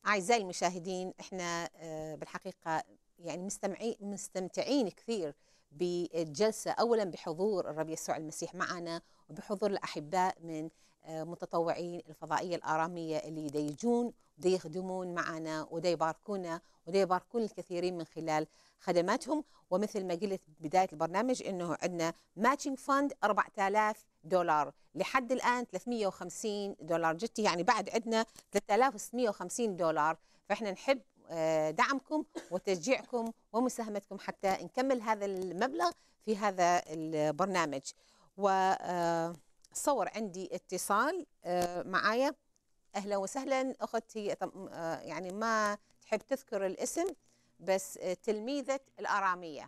أعزائي المشاهدين، احنا بالحقيقة يعني مستمتعين كثير بالجلسة، أولا بحضور الرب يسوع المسيح معنا، وبحضور الأحباء من متطوعين الفضائية الآرامية اللي دا يجون ودا يخدمون معنا ودا يباركونا ودا يباركون الكثيرين من خلال خدماتهم. ومثل ما قلت بداية البرنامج أنه عندنا ماتشنج فند $4000 لحد الآن $350 جتي، يعني بعد عندنا $3650. فإحنا نحب دعمكم وتشجيعكم ومساهمتكم حتى نكمل هذا المبلغ في هذا البرنامج. وصور عندي اتصال معايا. أهلا وسهلا أختي، يعني ما تحب تذكر الاسم بس تلميذة الآرامية.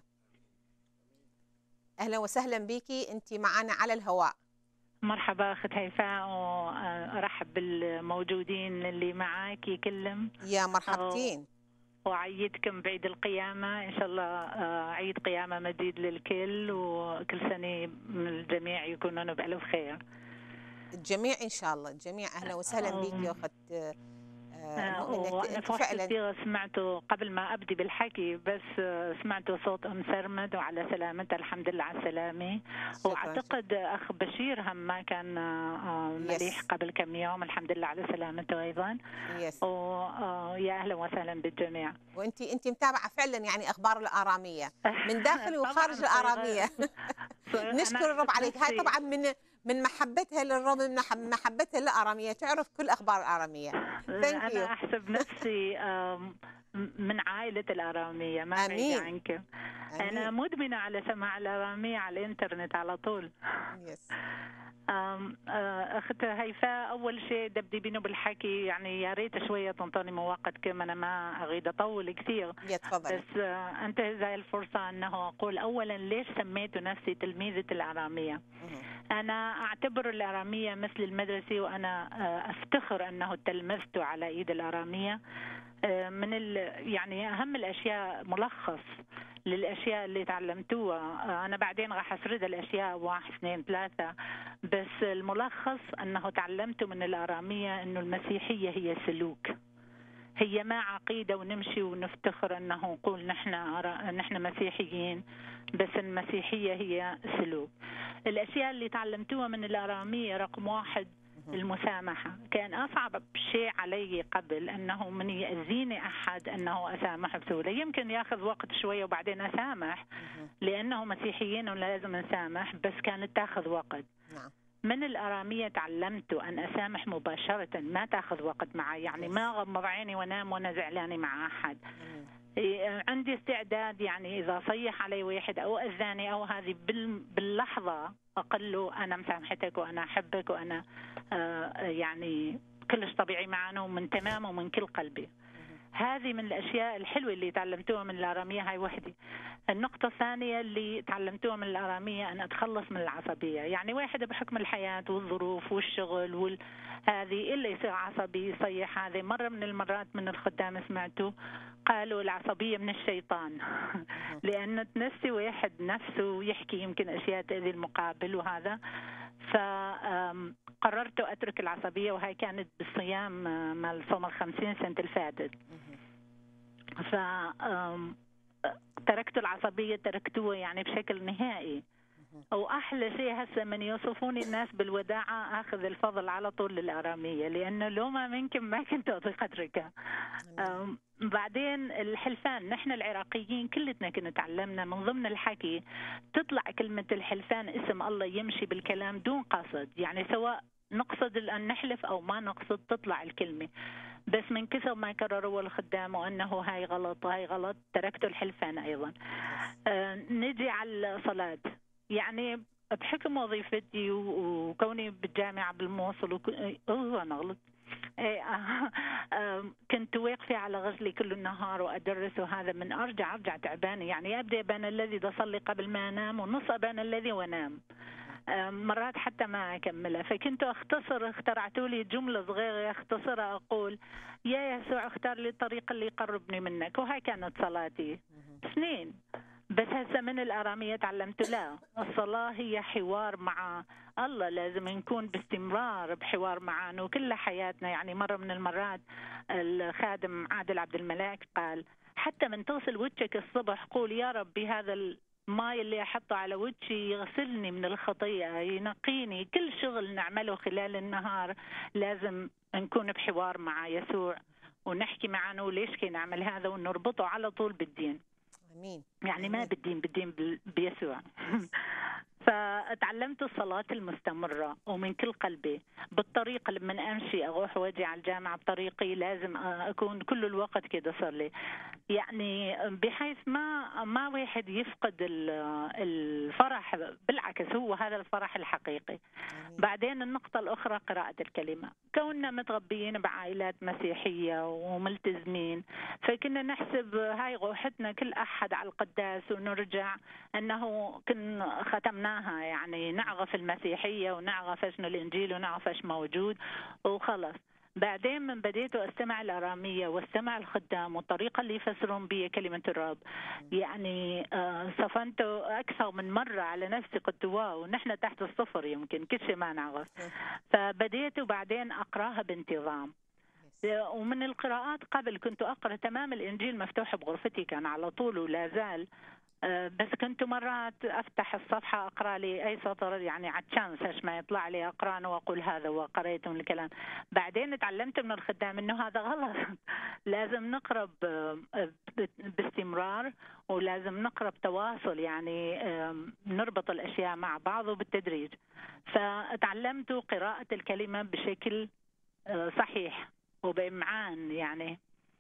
أهلا وسهلا بيكي، أنت معنا على الهواء. مرحبا أخت هيفاء، وأرحب بالموجودين اللي معاكي كلهم. يا مرحبتين. وأعيدكم بعيد القيامة إن شاء الله، عيد قيامة مجيد للكل، وكل سنة الجميع يكونون بألف خير. الجميع إن شاء الله، الجميع. أهلا وسهلا بك يا أخت وأنا في وقت كثير سمعته قبل ما أبدي بالحكي، بس سمعته صوت أم سرمد وعلى سلامتها، الحمد لله على السلامة. وأعتقد أخ بشير هم ما كان مليح قبل كم يوم، الحمد لله على سلامته أيضا. ويا أهلا وسهلا بالجميع. وأنت متابعة فعلا يعني أخبار الآرامية من داخل وخارج الآرامية. نشكر الرب عليك. هاي طبعا من محبتها للرب، من محبتها للآرامية، تعرف كل أخبار الآرامية. أنا أحسب نفسي من عائلة الآرامية، ما بعيدة عنك. أنا مدمنة على سماع الآرامية على الإنترنت على طول. أخت هيفاء، أول شيء بدي بينه بالحكي، يعني يا ريت شوية تنطوني من وقتكم، أنا ما أريد أطول كثير. بس أنتهز هاي الفرصة أنه أقول أولا ليش سميت نفسي تلميذة الآرامية. أنا أعتبر الآرامية مثل المدرسة، وأنا أفتخر أنه تلمذت على إيد الآرامية. من يعني أهم الأشياء ملخص للأشياء اللي تعلمتوها. أنا بعدين راح أسرد الأشياء 1 2 3، بس الملخص أنه تعلمت من الآرامية أنه المسيحية هي سلوك، هي ما عقيدة ونمشي ونفتخر أنه نقول نحن مسيحيين، بس المسيحية هي سلوك. الأشياء اللي تعلمتوها من الآرامية، رقم 1 المسامحة. كان أصعب شيء علي قبل أنه من يأذيني أحد أنه أسامح بسهولة، يمكن يأخذ وقت شوية وبعدين أسامح لأنه مسيحيين ولازم نسامح، بس كانت تأخذ وقت. من الآرامية تعلمت أن أسامح مباشرة، ما تأخذ وقت معي، يعني ما أغمض عيني وأنام وأنا زعلانة مع أحد. عندي استعداد، يعني إذا صيح علي واحد أو أذاني أو هذه باللحظة أقول له أنا مسامحتك وأنا أحبك وأنا يعني كلش طبيعي معنا ومن تمام ومن كل قلبي. هذه من الأشياء الحلوة اللي تعلمتوها من الآرامية، هاي وحدة. النقطة الثانية اللي تعلمتوها من الآرامية أن أتخلص من العصبية. يعني واحد بحكم الحياة والظروف والشغل هذه اللي يصير عصبي يصيح. هذه مرة من المرات من الخدام سمعته قالوا العصبية من الشيطان لأن تنسي واحد نفسه يحكي يمكن أشياء تأذي المقابل وهذا. فقررت أترك العصبية، وهي كانت بالصيام مال صوم 50 سنة الفاتت. تركت العصبية، تركتوها يعني بشكل نهائي. وأحلى شيء هسه من يوصفوني الناس بالوداعة أخذ الفضل على طول للآرامية، لأنه لو ما منكم ما كنت أطيق أتركها. بعدين الحلفان، نحن العراقيين كلتنا كنا تعلمنا من ضمن الحكي تطلع كلمة الحلفان، اسم الله يمشي بالكلام دون قصد، يعني سواء نقصد أن نحلف أو ما نقصد تطلع الكلمة. بس من كثر ما كرروا الخدام وأنه هاي غلط وهاي غلط تركت الحلفان أيضا. نجي على الصلاة، يعني بحكم وظيفتي وكوني بالجامعة بالموصل أنا غلط كنت واقفة على غزلي كل النهار وأدرس، وهذا من أرجع تعبانة، يعني أبدأ بأنا الذي أصلي قبل ما أنام ونص بأنا الذي وأنام. مرات حتى ما أكملها، فكنت اخترعتوا لي جملة صغيرة أختصرها، أقول يا يسوع اختار لي الطريق اللي يقربني منك، وهي كانت صلاتي سنين. بس هسه من الآرامية تعلمت لا، الصلاة هي حوار مع الله، لازم نكون باستمرار بحوار معه انه كل حياتنا. يعني مرة من المرات الخادم عادل عبد الملاك قال حتى من تغسل وجهك الصبح قول يا ربي هذا الماء اللي احطه على وجهي يغسلني من الخطيئة، ينقيني. كل شغل نعمله خلال النهار لازم نكون بحوار مع يسوع ونحكي معه ليش كي نعمل هذا، ونربطه على طول بالدين. امين. يعني ما بالدين بيسوع. فتعلمت الصلاة المستمرة ومن كل قلبي بالطريق. لما أمشي أروح واجي على الجامعة بطريقي لازم أكون كل الوقت كده صار لي، يعني بحيث ما واحد يفقد الفرح، بالعكس هو هذا الفرح الحقيقي. بعدين النقطة الأخرى قراءة الكلمة. كوننا متربيين بعائلات مسيحية وملتزمين، فكنا نحسب هاي روحتنا كل أحد على القداس ونرجع أنه كن ختمناها، يعني نعرف المسيحية ونعرف شنو الإنجيل ونعرف ايش موجود وخلص. بعدين من بديت أستمع الآرامية واستمع الخدام والطريقة اللي يفسرون بي كلمة الرب، يعني صفنت أكثر من مرة على نفسي، قلت واو نحن تحت الصفر يمكن كل شيء ما نعرف. فبديت وبعدين أقراها بانتظام. ومن القراءات قبل كنت أقرأ تمام الإنجيل مفتوح بغرفتي كان على طول ولا زال، بس كنت مرات أفتح الصفحة أقرأ لي أي سطر يعني على الشانس ايش ما يطلع لي أقرأ وأقول هذا وقريت من الكلام. بعدين تعلمت من الخدام إنه هذا غلط، لازم نقرأ باستمرار ولازم نقرأ بتواصل، يعني نربط الأشياء مع بعض وبالتدريج. فتعلمت قراءة الكلمة بشكل صحيح وبإمعان يعني.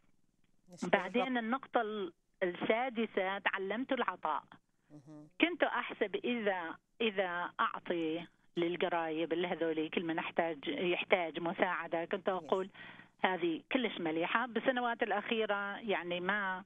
بعدين النقطة السادسة تعلمت العطاء. كنت أحسب إذا أعطي للقرايب اللي هذولي كل من يحتاج مساعدة، كنت أقول هذه كلش مليحة. بالسنوات الأخيرة يعني ما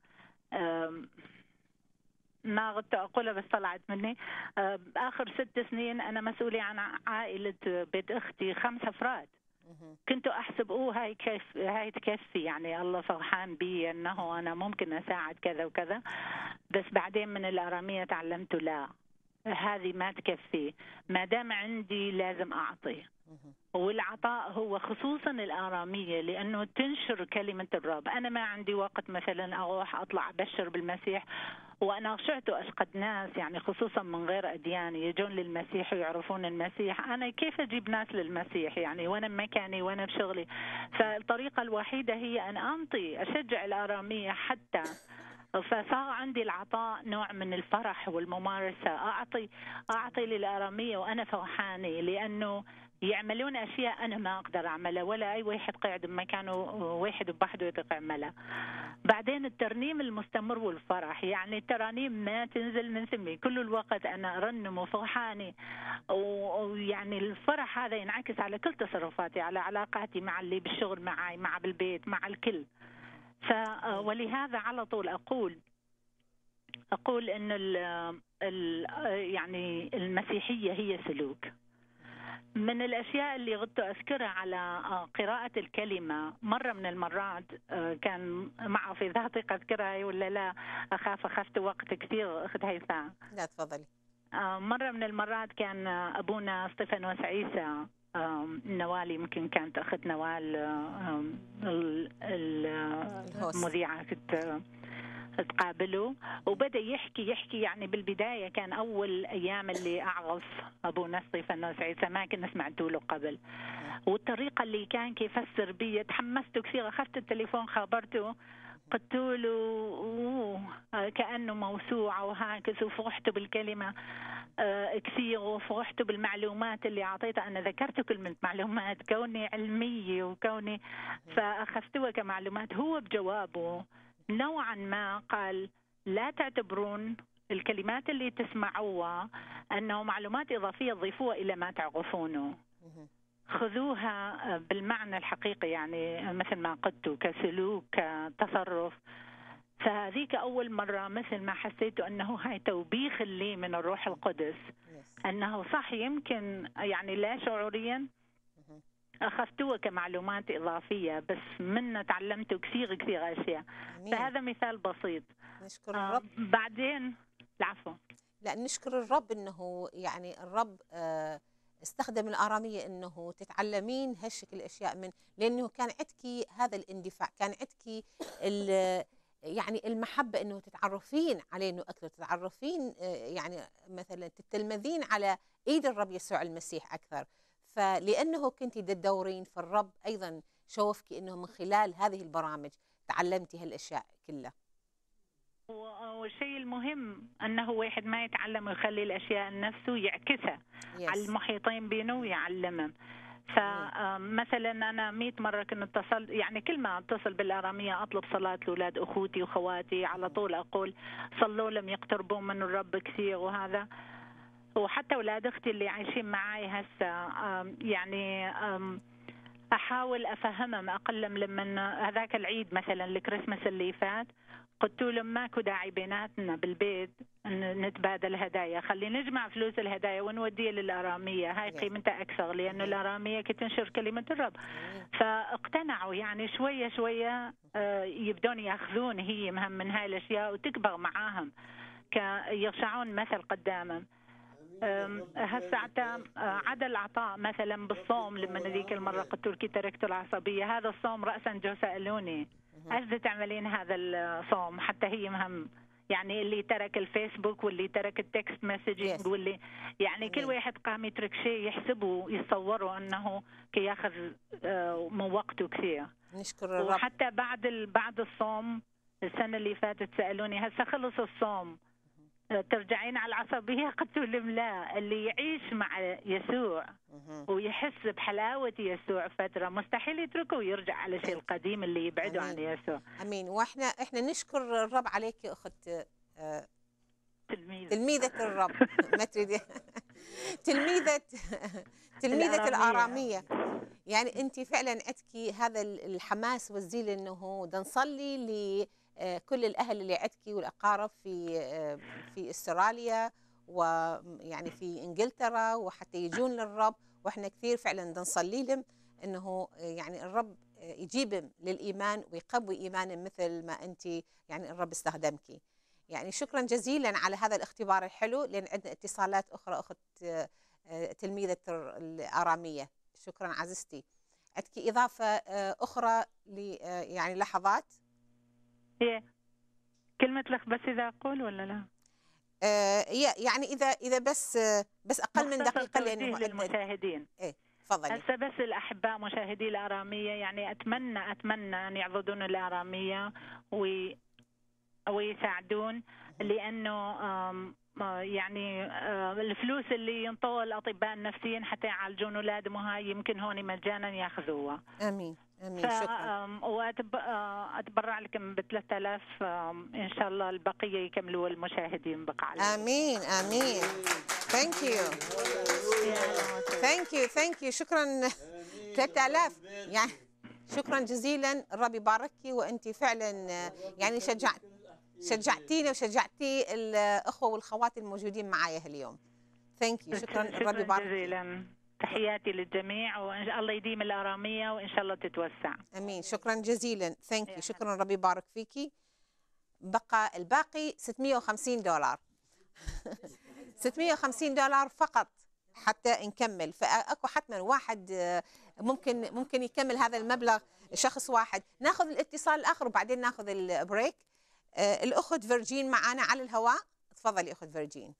غدت أقولها بس طلعت مني. آخر 6 سنين أنا مسؤولة عن عائلة بيت أختي 5 أفراد. كنت أحسب هاي تكفي، يعني الله فرحان بي أنه أنا ممكن أساعد كذا وكذا. بس بعدين من الآرامية تعلمت لا، هذه ما تكفي، ما دام عندي لازم أعطي. والعطاء هو خصوصا الآرامية لأنه تنشر كلمة الرب. أنا ما عندي وقت مثلا أروح أطلع أبشر بالمسيح، وأنا خشعت أشقد ناس يعني خصوصا من غير أديان يجون للمسيح ويعرفون المسيح. أنا كيف أجيب ناس للمسيح يعني وأنا بمكاني وأنا بشغلي؟ فالطريقة الوحيدة هي أن أنطي، أشجع الآرامية حتى. فصار عندي العطاء نوع من الفرح والممارسة. أعطي للآرامية وأنا فرحانة لأنه يعملون أشياء أنا ما أقدر أعملها ولا أي واحد قاعد بمكانه واحد بوحده يطيق يعملها. بعدين الترنيم المستمر والفرح، يعني الترانيم ما تنزل من سمي، كل الوقت أنا أرنم وفرحاني، ويعني الفرح هذا ينعكس على كل تصرفاتي، على علاقاتي مع اللي بالشغل معي، مع بالبيت، مع الكل. ولهذا على طول أقول إن يعني المسيحية هي سلوك. من الأشياء اللي غدت أذكرها على قراءة الكلمة، مرة من المرات كان معه في ذاتي أذكرها ولا لا، أخذت وقت كثير أخذ هيفاء. لا تفضلي. مرة من المرات كان أبونا ستيفانوس عيسى نوال، يمكن كانت أخت نوال المذيعة كنت تقابله، وبدأ يحكي يعني بالبداية كان أول أيام اللي أعرف أبونا ستيفانوس عيسى ما كنا سمعته له قبل، والطريقة اللي كان كيفسر بي تحمست كثير. أخذت التليفون خبرته، قلت له كأنه موسوعة وهكذا، وفرحت بالكلمة كثير وفرحت بالمعلومات اللي أعطيتها. أنا ذكرت كلمة معلومات كوني علمية وكوني، فأخذتها كمعلومات. هو بجوابه نوعا ما قال لا تعتبرون الكلمات اللي تسمعوها أنه معلومات إضافية تضيفوها إلى ما تعرفونه، خذوها بالمعنى الحقيقي، يعني مثل ما قلت كسلوك كتصرف. فهذيك أول مرة مثل ما حسيت أنه هاي توبيخ لي من الروح القدس، أنه صح يمكن يعني لا شعوريا أخذتوها كمعلومات إضافية، بس منا تعلمت كثير أشياء. فهذا مثال بسيط. نشكر الرب. بعدين العفو. لا، نشكر الرب انه يعني الرب استخدم الآرامية انه تتعلمين هالشكل الاشياء من، لانه كان عندك هذا الاندفاع، كان عندك يعني المحبة انه تتعرفين عليه انه اكثر، تتعرفين يعني مثلا تتلمذين على ايد الرب يسوع المسيح اكثر. فلانه كنت تدورين، فالرب ايضا شوفك انه من خلال هذه البرامج تعلمتي هالاشياء كلها. والشيء المهم أنه واحد ما يتعلم ويخلي الأشياء لنفسه، يعكسها على المحيطين بينه ويعلمهم. فمثلا أنا 100 مرة كنت اتصل، يعني كل ما اتصل بالآرامية أطلب صلاة لأولاد أخوتي وخواتي، على طول أقول صلوا لهم يقتربون من الرب كثير. وهذا وحتى أولاد أختي اللي عايشين معي هسه يعني أحاول أفهمهم أقلم. لما هذاك العيد مثلا الكريسماس اللي فات قلت لهم ماكو داعي بيناتنا بالبيت نتبادل هدايا، خلي نجمع فلوس الهدايا ونوديها للآرامية، هاي قيمتها أكثر، لأنه الآرامية كتنشر كلمة الرب. فاقتنعوا يعني شوية شوية يبدون يأخذون هي مهم من هاي الأشياء وتكبر معاهم، يرشعون مثل قدامهم. هسه عدا العطاء مثلا بالصوم، لما ذيك المره قلت لك تركت العصبيه، هذا الصوم راسا جو سالوني ايش تعملين هذا الصوم، حتى هي مهم، يعني اللي ترك الفيسبوك واللي ترك التكست مسجنج واللي يعني كل واحد قام يترك شيء يحسبوا يتصوروا انه كي ياخذ من وقته كثير. نشكر الرب. وحتى بعد الصوم السنه اللي فاتت سالوني هسه خلص الصوم ترجعين على العصبية؟ قلت لهم لا، اللي يعيش مع يسوع ويحس بحلاوة يسوع فترة مستحيل يتركه ويرجع على شيء القديم اللي يبعده عن يسوع. أمين. وإحنا نشكر الرب عليك يا أخت تلميذة الرب ما تريدي تلميذة الآرامية. يعني أنت فعلا عندك هذا الحماس والزيل إنه بدنا نصلي كل الأهل اللي عندك والأقارب في استراليا ويعني في إنجلترا، وحتى يجون للرب، وإحنا كثير فعلا بدنا نصلي لهم إنه يعني الرب يجيبهم للإيمان ويقوي إيمانهم مثل ما أنت يعني الرب استخدمك. يعني شكرا جزيلا على هذا الاختبار الحلو، لأن عندنا اتصالات أخرى. أخت تلميذة الآرامية، شكرا عزيزتي. عندك إضافة أخرى يعني لحظات؟ هي كلمة لك بس إذا أقول ولا لا؟ يعني إذا بس أقل من دقيقة لأنه للمشاهدين. إيه تفضلي. هسه بس الأحباء مشاهدي الآرامية، يعني أتمنى أن يعضدون الآرامية ويساعدون، لأنه يعني الفلوس اللي ينطوها الأطباء النفسيين حتى يعالجون أولادهم وهاي يمكن هون مجانا ياخذوها. آمين آمين. شكرا. وأتبرع لكم ب 3000 إن شاء الله، البقية يكملوا المشاهدين بقى عليهم. آمين آمين. ثانك يو. شكرا. 3000 يعني شكرا جزيلا. الرب يباركك، وأنت فعلا يعني شجعتيني وشجعتي الأخوة والخوات الموجودين معايا اليوم. ثانك يو. شكرا. الرب يبارك جزيلا. تحياتي للجميع، وإن شاء الله يديم الآرامية وإن شاء الله تتوسع. أمين. شكرا جزيلا. ثانك يو. شكرا. الرب يبارك فيكي. بقى الباقي $650 $650 فقط حتى نكمل. فأكو حتما واحد ممكن يكمل هذا المبلغ، شخص واحد. ناخذ الاتصال الآخر وبعدين ناخذ البريك. الأخت فيرجين معنا على الهواء. تفضلي أخت فيرجين.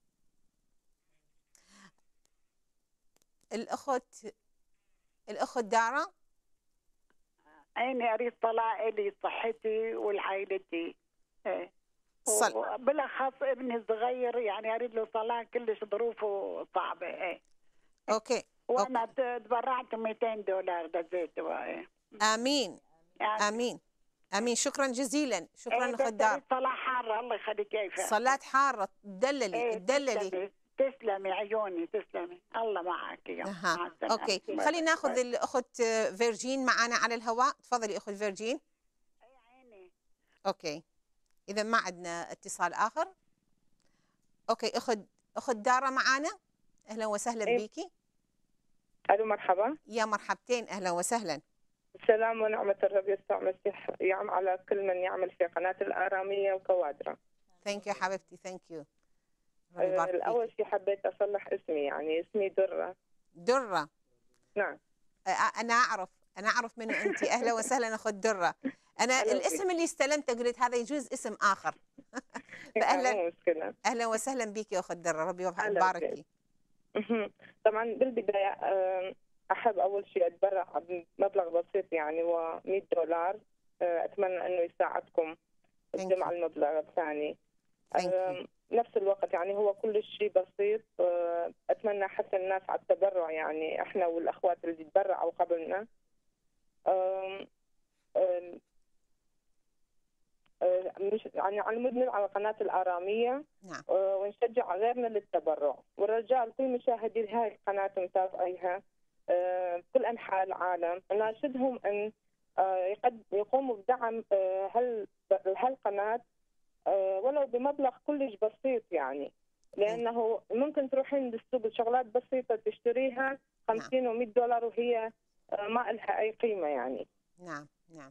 الأخت دارا. أنا أريد طلاق لي صحتي ولعائلتي، بالاخص ابني الصغير، يعني اريد له طلاق، كلش ظروفه صعبه. اوكي. وانا تبرعت $200 دزيته. امين امين امين. شكرا جزيلا. شكرا اخت دار. صلاة حاره، الله يخليك. كيف صلاة حاره؟ تدللي. تسلمي عيوني، تسلمي، الله معك يا اوكي. خلينا ناخذ الاخت فيرجين معنا على الهواء. تفضلي اخت فيرجين. عيني. اوكي، اذا ما عندنا اتصال اخر. اوكي. اخت دارا معنا. اهلا وسهلا بيكي. الو مرحبا. يا مرحبتين، اهلا وسهلا. السلام ونعمة الرب يسوع المسيح يعم على كل من يعمل في قناة الآرامية وكوادرة. ثانك يو حبيبتي، ثانك يو. الأول شيء حبيت أصلح اسمي، يعني اسمي درة. درة؟ نعم. أنا أعرف منه أنت. أهلا وسهلا أخت درة. أنا الاسم اللي استلمته قلت هذا يجوز اسم آخر. فأهلا أهلا وسهلا بك يا أخت درة، ربي يبارك. طبعا بالبداية أحب أول شيء أتبرع بمبلغ بسيط، يعني هو $100. أتمنى أنه يساعدكم بجمع المبلغ الثاني. نفس الوقت يعني هو كل شيء بسيط. أتمنى حتى الناس على التبرع، يعني إحنا والأخوات اللي تبرعوا قبلنا مش يعني على المدمن على قناة الآرامية. نعم. ونشجع غيرنا للتبرع، والرجاء كل مشاهدي هاي القناة متابعيها بكل أنحاء العالم ناشدهم أن يقوموا بدعم هالقناة ولو بمبلغ كلش بسيط، يعني لأنه ممكن تروحين بالسوق شغلات بسيطة تشتريها $50 و$100 وهي ما لها أي قيمة يعني. نعم نعم.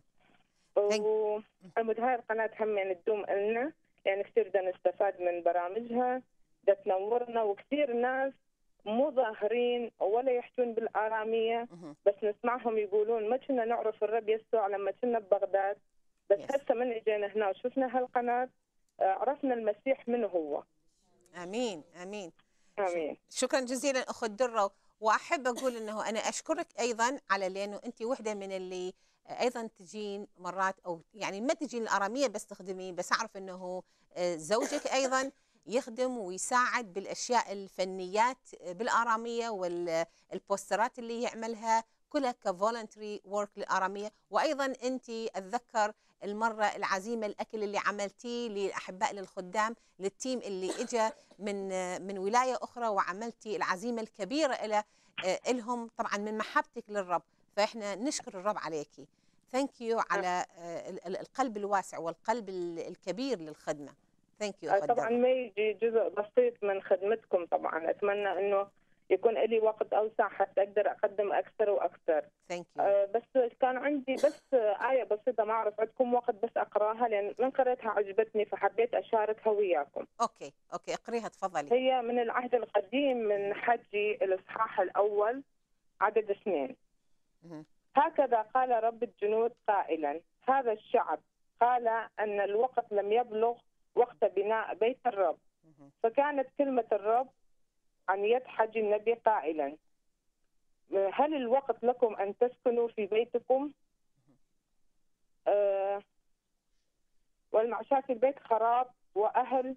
وعمود هاي القناة هم يعني تدوم لنا، يعني كثير بدنا نستفاد من برامجها، بدها تنورنا، وكثير ناس مو ظاهرين ولا يحجون بالآرامية بس نسمعهم يقولون ما كنا نعرف الرب يسوع لما كنا ببغداد، بس هسه من اجينا هنا وشفنا هالقناة عرفنا المسيح من هو. امين امين امين. شكرا جزيلا اخت دره. واحب اقول انه انا اشكرك ايضا على لانه انت وحده من اللي ايضا تجين مرات او يعني ما تجين الاراميه بس تخدمين، بس اعرف انه زوجك ايضا يخدم ويساعد بالاشياء الفنيات بالاراميه والبوسترات اللي يعملها كلها كفولنتري ورك للاراميه. وايضا انت اتذكر المره العزيمه الاكل اللي عملتيه للاحباء للخدام للتيم اللي اجى من ولايه اخرى، وعملتي العزيمه الكبيره لهم طبعا من محبتك للرب، فاحنا نشكر الرب عليكي. ثانك يو على القلب الواسع والقلب الكبير للخدمه. ثانك يو. طبعا ما يجي جزء بسيط من خدمتكم، طبعا اتمنى انه يكون لي وقت اوسع حتى اقدر اقدم اكثر واكثر. بس كان عندي بس آية بسيطة ما اعرف عندكم وقت بس اقراها، لان من قريتها عجبتني فحبيت اشاركها وياكم. اوكي اقريها تفضلي. هي من العهد القديم من حجي الاصحاح الاول عدد 2. هكذا قال رب الجنود قائلا هذا الشعب قال ان الوقت لم يبلغ وقت بناء بيت الرب، فكانت كلمة الرب عن يد حجي النبي قائلا هل الوقت لكم أن تسكنوا في بيتكم؟ والمعشاة في البيت خراب وأهل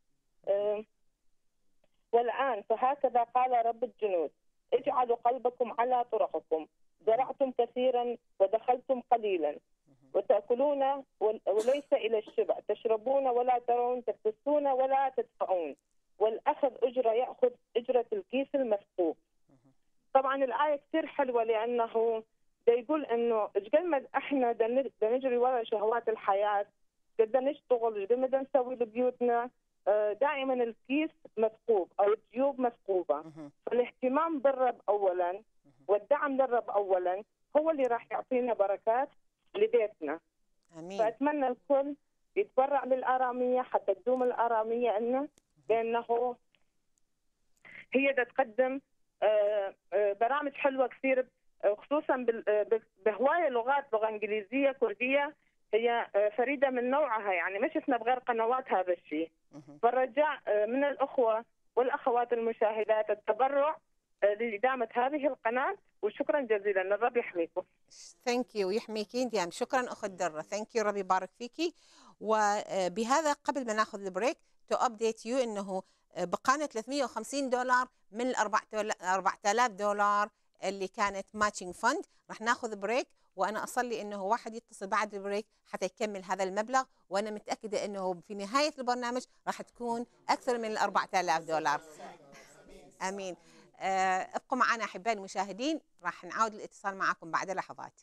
والآن فهكذا قال رب الجنود اجعلوا قلبكم على طرقكم، زرعتم كثيرا ودخلتم قليلا، وتأكلون وليس إلى الشبع، تشربون ولا ترون، تكتسون ولا تدفعون، والأخذ أجرة يأخذ أجرة الكيس المثقوب. طبعا الآية كثير حلوة لأنه يقول إنه قد ما إحنا نجري وراء شهوات الحياة، قد نشتغل، قد نسوي لبيوتنا، دائما الكيس مثقوب أو الجيوب مثقوبة. فالاهتمام بالرب أولا والدعم للرب أولا هو اللي راح يعطينا بركات لبيتنا. امين. فاتمنى الكل يتبرع للآرامية حتى تدوم الآرامية لنا، لانه هي تقدم برامج حلوه كثير خصوصا بهوايه لغات، لغه انجليزيه كرديه، هي فريده من نوعها، يعني ما شفنا بغير قنوات هذا الشيء. فالرجاء من الاخوه والاخوات المشاهدات التبرع لإدامة هذه القناة، وشكرا جزيلا. الرب يحميكم. ثانك يو ويحميكي ديام. شكرا اخت دره. ثانك يو، ربي يبارك فيكي. وبهذا قبل ما ناخذ البريك تو ابديت يو انه بقانا $350 من ال $4000 اللي كانت ماتشنج فند. راح ناخذ بريك، وانا اصلي انه واحد يتصل بعد البريك حتى يكمل هذا المبلغ، وانا متاكده انه في نهايه البرنامج راح تكون اكثر من ال $4000. امين. ابقوا معنا احبائي المشاهدين، راح نعاود الاتصال معكم بعد لحظات.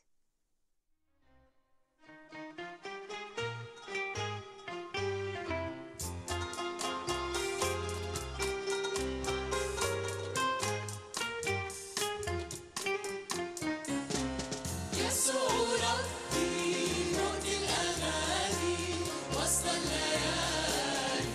يسوع ربي موت الأغاني وسط الليالي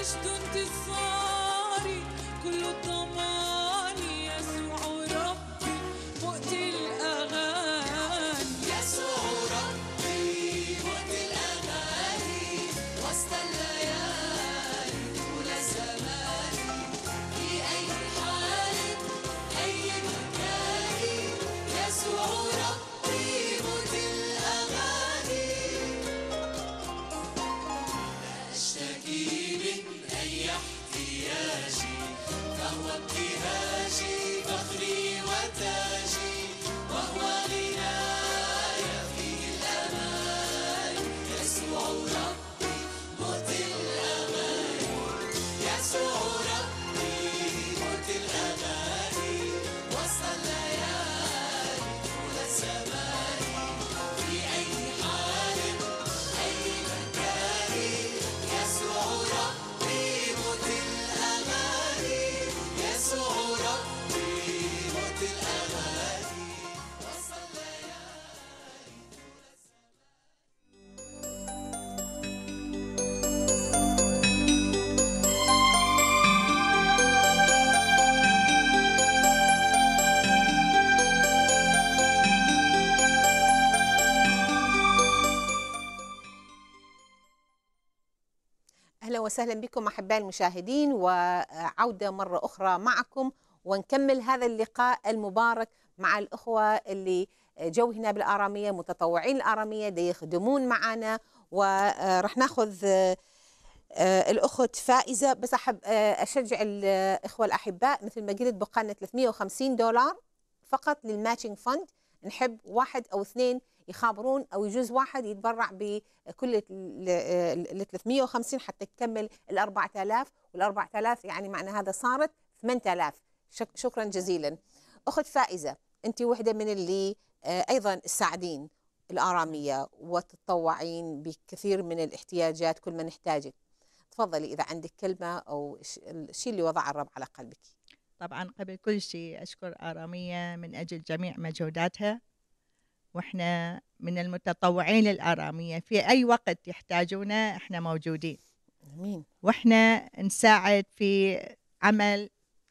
أهلا وسهلا بكم أحبائي المشاهدين، وعودة مرة أخرى معكم ونكمل هذا اللقاء المبارك مع الأخوة اللي جو هنا بالآرامية، متطوعين الآرامية دي يخدمون معنا. ورح ناخذ الأخت فائزة، بس أحب أشجع الإخوة الأحباء مثل ما قلت بقالنا $350 فقط للماتشنج فند. نحب واحد أو اثنين يخابرون أو يجوز واحد يتبرع بكل ال 350 حتى تكمل ال 4000، وال 4000 يعني معنى هذا صارت 8000. شكرا جزيلا. أخت فائزة، أنت وحدة من اللي أيضا تساعدين الآرامية وتتطوعين بكثير من الاحتياجات كل ما نحتاجك. تفضلي إذا عندك كلمة أو الشيء اللي وضع الرب على قلبك. طبعا قبل كل شيء أشكر آرامية من أجل جميع مجهوداتها، وإحنا من المتطوعين للآرامية في أي وقت يحتاجونا إحنا موجودين. أمين. وإحنا نساعد في عمل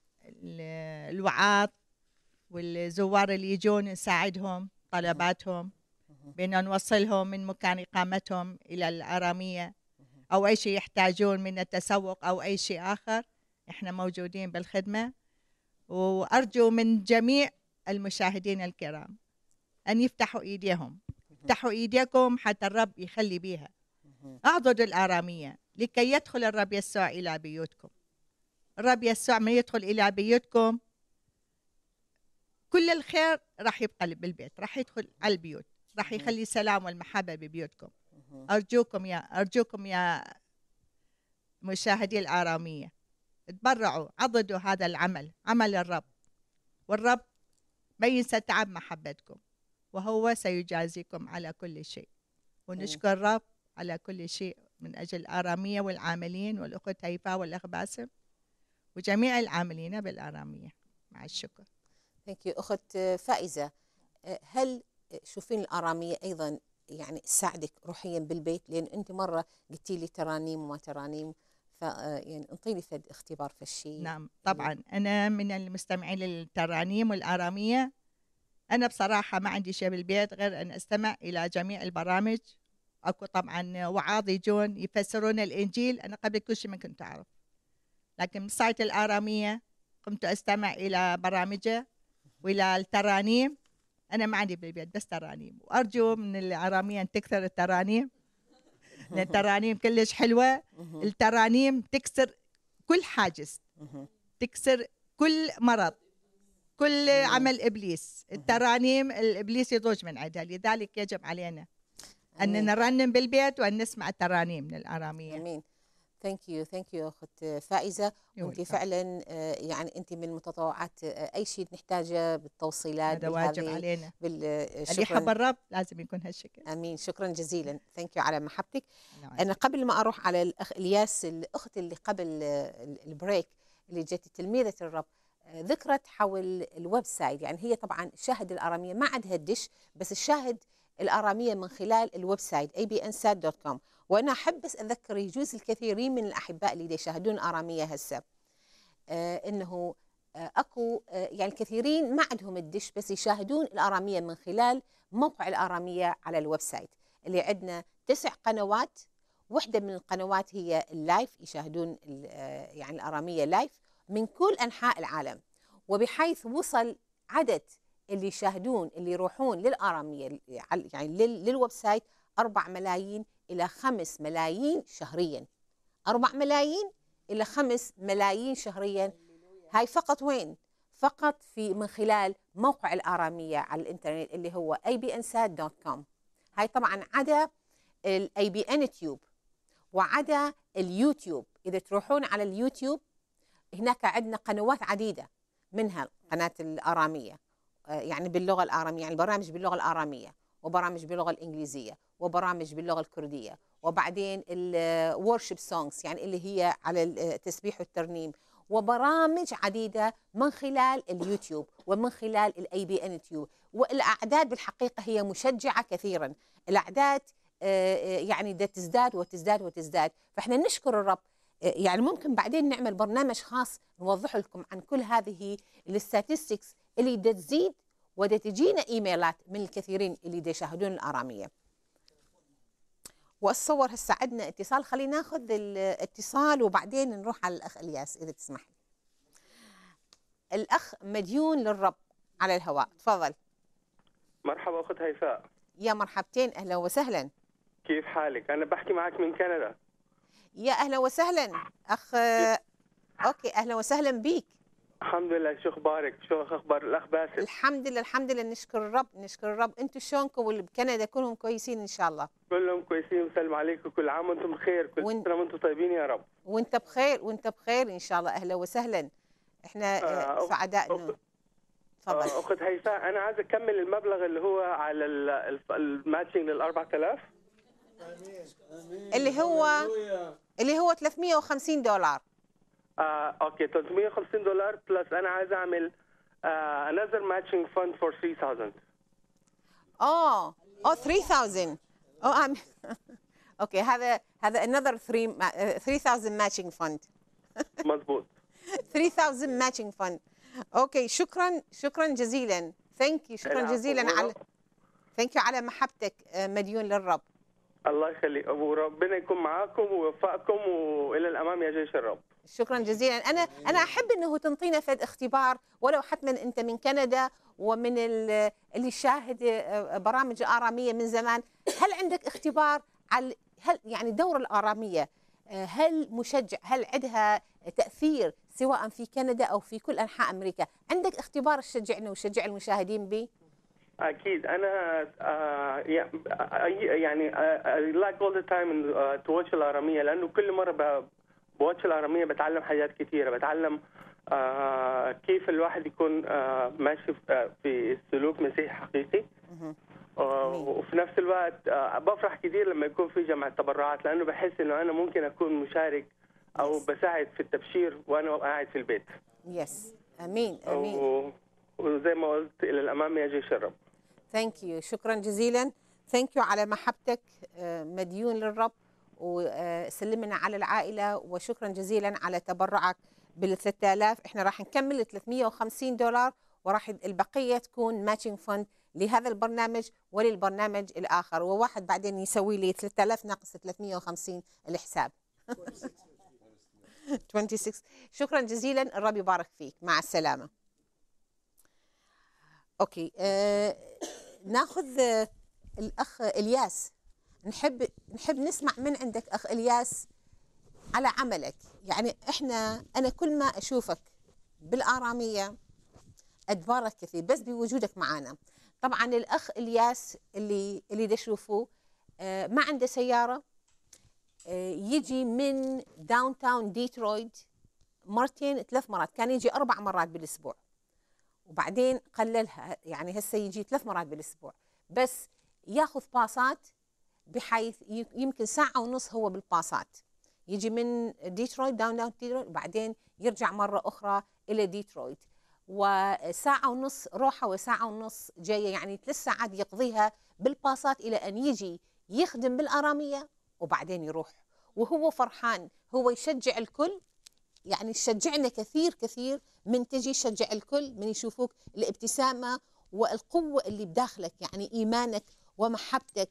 الوعاظ والزوار اللي يجون، نساعدهم طلباتهم بأن نوصلهم من مكان إقامتهم إلى الآرامية، أو أي شيء يحتاجون من التسوق أو أي شيء آخر إحنا موجودين بالخدمة. وأرجو من جميع المشاهدين الكرام أن يفتحوا إيديهم، افتحوا إيديكم حتى الرب يخلي بيها. أعضدوا الآرامية لكي يدخل الرب يسوع إلى بيوتكم. الرب يسوع ما يدخل إلى بيوتكم كل الخير راح يبقى بالبيت، راح يدخل على البيوت، راح يخلي سلام والمحبة ببيوتكم. أرجوكم يا مشاهدي الآرامية، تبرعوا، عضدوا هذا العمل، عمل الرب، والرب ما ينسى تعب محبتكم، وهو سيجازيكم على كل شيء. ونشكر الرب على كل شيء من أجل الآرامية والعاملين، والأخت هيفاء والأخ باسم وجميع العاملين بالآرامية. مع الشكر. Thank you. أخت فائزة، هل شوفين الآرامية أيضا يعني تساعدك روحيا بالبيت؟ لأن أنت مرة قلتي لي ترانيم وما ترانيم، يعني انطيني فد اختبار في الشيء. نعم طبعا أنا من المستمعين للترانيم والآرامية. أنا بصراحة ما عندي شيء بالبيت غير أن أستمع إلى جميع البرامج. أكو طبعا وعاظ يجون يفسرون الإنجيل، أنا قبل كل شيء ما كنت أعرف، لكن من ساعة الآرامية قمت أستمع إلى برامجه وإلى الترانيم. أنا ما عندي بالبيت بس ترانيم، وأرجو من الآرامية أن تكثر الترانيم، لأن الترانيم كلش حلوة. الترانيم تكسر كل حاجز، تكسر كل مرض، كل عمل إبليس. الترانيم الإبليس يضوج من عندها، لذلك يجب علينا أن نرنم بالبيت وأن نسمع الترانيم من الآرامية. أمين. ثانك يو أخت فائزة. وأنت فعلا يعني أنت من المتطوعات، أي شيء نحتاجه بالتوصيلات هذا واجب علينا. اللي يحب الرب لازم يكون هالشكل. أمين. شكرا جزيلا. ثانك يو على محبتك. أنا قبل ما أروح على الأخ إلياس، الأخت اللي قبل البريك اللي جت تلميذة الرب، ذكرت حول الويب سايت. يعني هي طبعا شاهد الآرامية ما عندها الدش، بس الشاهد الآرامية من خلال الويب سايت abnsat.com. وأنا أحب بس أذكر يجوز الكثيرين من الأحباء اللي يشاهدون آرامية هسه إنه أكو يعني الكثيرين ما عندهم الدش بس يشاهدون الآرامية من خلال موقع الآرامية على الويب سايت اللي عندنا 9 قنوات. واحدة من القنوات هي اللايف، يشاهدون يعني الآرامية لايف من كل أنحاء العالم، وبحيث وصل عدد اللي يشاهدون اللي يروحون للآرامية يعني للويب سايت 4 ملايين إلى 5 ملايين شهريا. 4 ملايين إلى 5 ملايين شهريا. هاي فقط وين؟ فقط في من خلال موقع الآرامية على الإنترنت اللي هو abnsat.com. هاي طبعا عدا ABN تيوب وعدا اليوتيوب. إذا تروحون على اليوتيوب هناك عندنا قنوات عديدة، منها قناة الآرامية يعني باللغة الآرامية، يعني البرامج باللغة الآرامية، وبرامج باللغة الإنجليزية، وبرامج باللغة الكردية، وبعدين الورشيب سونغز يعني اللي هي على التسبيح والترنيم، وبرامج عديدة من خلال اليوتيوب ومن خلال ABN تيوب. والأعداد بالحقيقة هي مشجعة كثيرا، الأعداد يعني دا تزداد وتزداد وتزداد. فإحنا نشكر الرب. يعني ممكن بعدين نعمل برنامج خاص نوضح لكم عن كل هذه الستاتستكس اللي دا تزيد ودا تجينا إيميلات من الكثيرين اللي دا يشاهدون الآرامية. واتصور هسه عندنا اتصال، خلينا ناخذ الاتصال وبعدين نروح على الأخ إلياس إذا تسمح لي. الأخ مديون للرب على الهواء، تفضل. مرحبا أخت هيفاء. يا مرحبتين، أهلا وسهلا. كيف حالك؟ أنا بحكي معك من كندا. يا أهلا وسهلا أخ. أوكي، أهلا وسهلا بيك. الحمد لله. شو أخبارك؟ شو أخبار الأخ باسل؟ الحمد لله الحمد لله، نشكر الرب نشكر الرب. أنتم شلونكم واللي بكندا كلهم كويسين إن شاء الله؟ كلهم كويسين وسلم عليكم، كل عام وأنتم بخير، كل سنة وأنتم طيبين يا رب. وأنت بخير وأنت بخير إن شاء الله. أهلا وسهلا، إحنا سعداء. تفضل. أخت هيفاء، أنا عايز أكمل المبلغ اللي هو على الماتشنج لل 4000 اللي هو $350. اوكي $350 بلس انا عايز اعمل another matching fund for 3000. 3000. اوكي، هذا another 3000 matching fund. مظبوط. 3000 matching fund. اوكي، شكرا جزيلا. ثانك يو، شكرا جزيلا على محبتك. مديون للرب. الله يخليك، وربنا يكون معاكم ويوفقكم والى الامام يا جيش الرب. شكرا جزيلا. انا احب انه تنطينا فد اختبار، ولو حتما انت من كندا ومن اللي شاهد برامج الآرامية من زمان. هل عندك اختبار على هل يعني دور الآرامية هل مشجع، هل عندها تأثير سواء في كندا او في كل انحاء امريكا؟ عندك اختبار تشجعنا وشجع المشاهدين به؟ اكيد. انا يعني I like all the time to watch الآرامية، لانه كل مرة بواتش الآرامية بتعلم حاجات كثيرة. بتعلم كيف الواحد يكون ماشي في سلوك مسيحي حقيقي، وفي نفس الوقت بفرح كثير لما يكون في جمع تبرعات، لأنه بحس إنه أنا ممكن أكون مشارك أو بساعد في التبشير وأنا قاعد في البيت. يس، أمين. وزي ما قلت إلى الأمام يا جيش الرب. ثانك يو، شكرا جزيلا. ثانك يو على محبتك. مديون للرب، وسلمنا على العائلة، وشكرا جزيلا على تبرعك بال 3000. احنا راح نكمل $350 وراح البقية تكون ماتشنج فند لهذا البرنامج وللبرنامج الآخر، وواحد بعدين يسوي لي 3000 ناقص 350 الحساب. 26. شكرا جزيلا، الرب يبارك فيك، مع السلامة. اوكي، ناخذ الأخ إلياس. نحب نسمع من عندك أخ إلياس على عملك. يعني أنا كل ما أشوفك بالآرامية أتبارك كثير بس بوجودك معنا. طبعا الأخ إلياس اللي تشوفوه ما عنده سيارة، يجي من داون تاون ديترويت 2-3 مرات، كان يجي 4 مرات بالأسبوع، وبعدين قللها يعني هسه يجي 3 مرات بالأسبوع، بس ياخذ باصات بحيث يمكن 1.5 ساعة هو بالباصات. يجي من ديترويت داون ديترويت، وبعدين يرجع مرة أخرى إلى ديترويت، و1.5 ساعة روحة و1.5 ساعة جاية، يعني 3 ساعات يقضيها بالباصات إلى أن يجي يخدم بالآرامية وبعدين يروح وهو فرحان، هو يشجع الكل. يعني شجعنا كثير كثير من تجي شجع الكل، من يشوفوك الابتسامة والقوة اللي بداخلك، يعني إيمانك ومحبتك،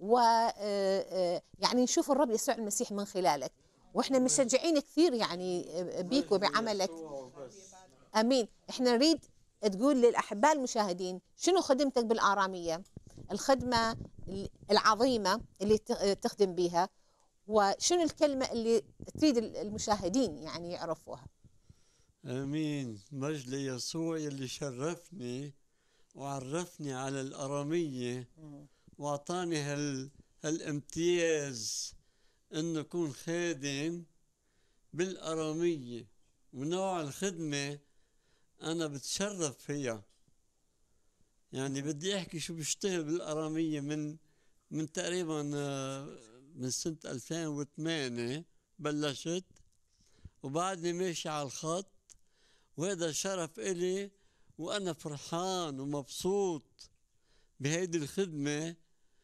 يعني نشوف الرب يسوع المسيح من خلالك، وإحنا مشجعين كثير يعني بيك وبعملك. أمين. إحنا نريد تقول للأحباء المشاهدين شنو خدمتك بالآرامية، الخدمة العظيمة اللي تخدم بها، وشنو الكلمة اللي تريد المشاهدين يعني يعرفوها. آمين. مجد ليسوع اللي شرفني وعرفني على الآرامية وأعطاني هالامتياز إنه أكون خادم بالآرامية، ونوع الخدمة أنا بتشرف فيها. يعني بدي أحكي شو بشتغل بالآرامية من تقريبا من سنة 2008 بلشت، وبعدني ماشي على الخط، وهذا شرف إلي، وأنا فرحان ومبسوط بهيدي الخدمة.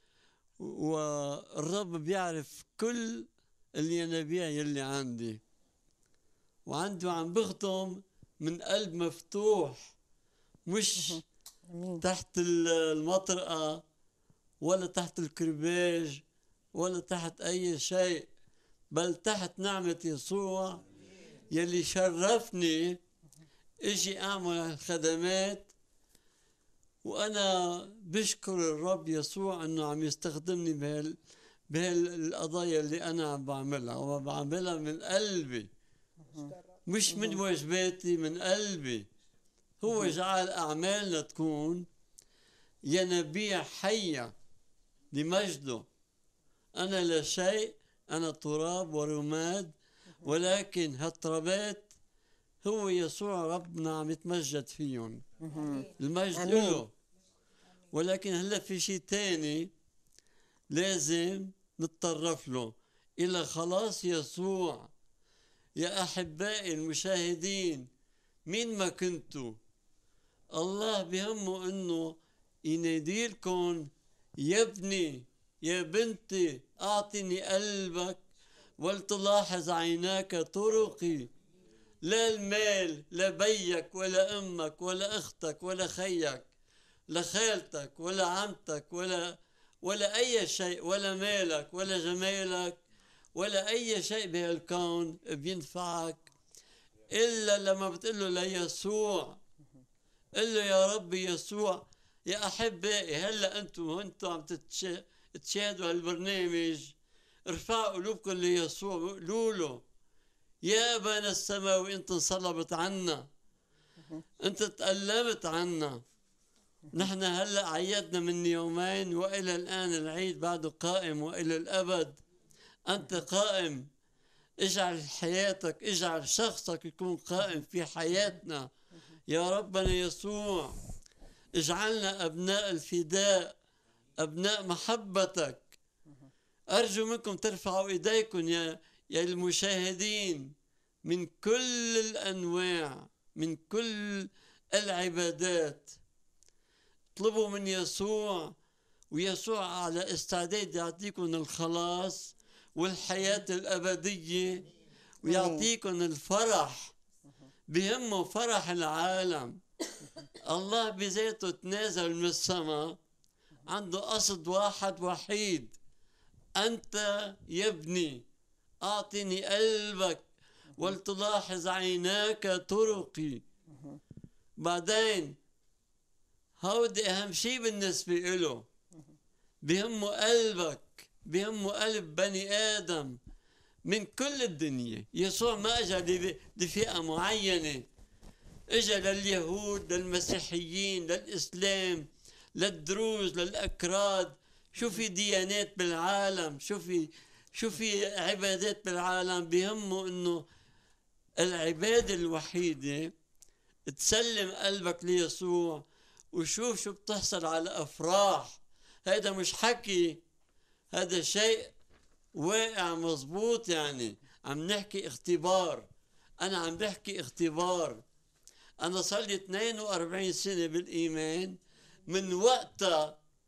والرب بيعرف كل الينابيع يلي عندي، وعنده عم بخدم من قلب مفتوح، مش تحت المطرقة ولا تحت الكرباج ولا تحت أي شيء، بل تحت نعمة يسوع يلي شرفني اجي اعمل الخدمات. وانا بشكر الرب يسوع انه عم يستخدمني بهالقضايا اللي انا عم بعملها، وبعملها من قلبي، مش من واجباتي، من قلبي. هو جعل اعمالنا تكون ينابيع حية لمجده. انا لا شيء، انا تراب ورماد، ولكن هالترابات هو يسوع ربنا عم يتمجد فيهم، المجد له. ولكن هلا في شيء تاني لازم نتطرف له، إلى خلاص يسوع. يا أحبائي المشاهدين، مين ما كنتوا، الله بهمه إنه يناديلكم: يا ابني يا بنتي أعطني قلبك ولتلاحظ عيناك طرقي. لا المال، لا بيك ولا أمك ولا أختك ولا خيك، لا خالتك ولا عمتك ولا أي شيء، ولا مالك ولا جمالك ولا أي شيء بهالكون بينفعك إلا لما بتقول له ليسوع. قل له: يا ربي يسوع. يا أحبائي، هلأ أنتم عم تشاهدوا هالبرنامج، ارفعوا قلوبكم ليسوع، قولوا له: يا أبانا السماوي، أنت انصلبت عنا، أنت تألمت عنا. نحن هلأ عيدنا من يومين وإلى الآن العيد بعده قائم وإلى الأبد. أنت قائم. اجعل حياتك، اجعل شخصك يكون قائم في حياتنا يا ربنا يسوع. اجعلنا أبناء الفداء، أبناء محبتك. أرجو منكم ترفعوا إيديكم يا المشاهدين، من كل الأنواع، من كل العبادات. اطلبوا من يسوع، ويسوع على استعداد يعطيكم الخلاص والحياة الأبدية، ويعطيكم الفرح. بهمه فرح العالم. الله بذاته تنازل من السماء، عنده قصد واحد وحيد: أنت يا ابني أعطني قلبك ولتلاحظ عيناك طرقي. بعدين هودي أهم شيء بالنسبة له، بهمه قلبك، بهمه قلب بني آدم من كل الدنيا. يسوع ما أجا لفئة معينة، أجا لليهود، للمسيحيين، للإسلام، للدروز، للأكراد. شو في ديانات بالعالم، شو في عبادات بالعالم، بهمه إنه العبادة الوحيدة تسلم قلبك ليسوع، وشوف شو بتحصل على أفراح. هذا مش حكي، هذا شيء واقع مظبوط. يعني عم نحكي اختبار. أنا عم بحكي اختبار. أنا صار لي 42 سنة بالإيمان، من وقتها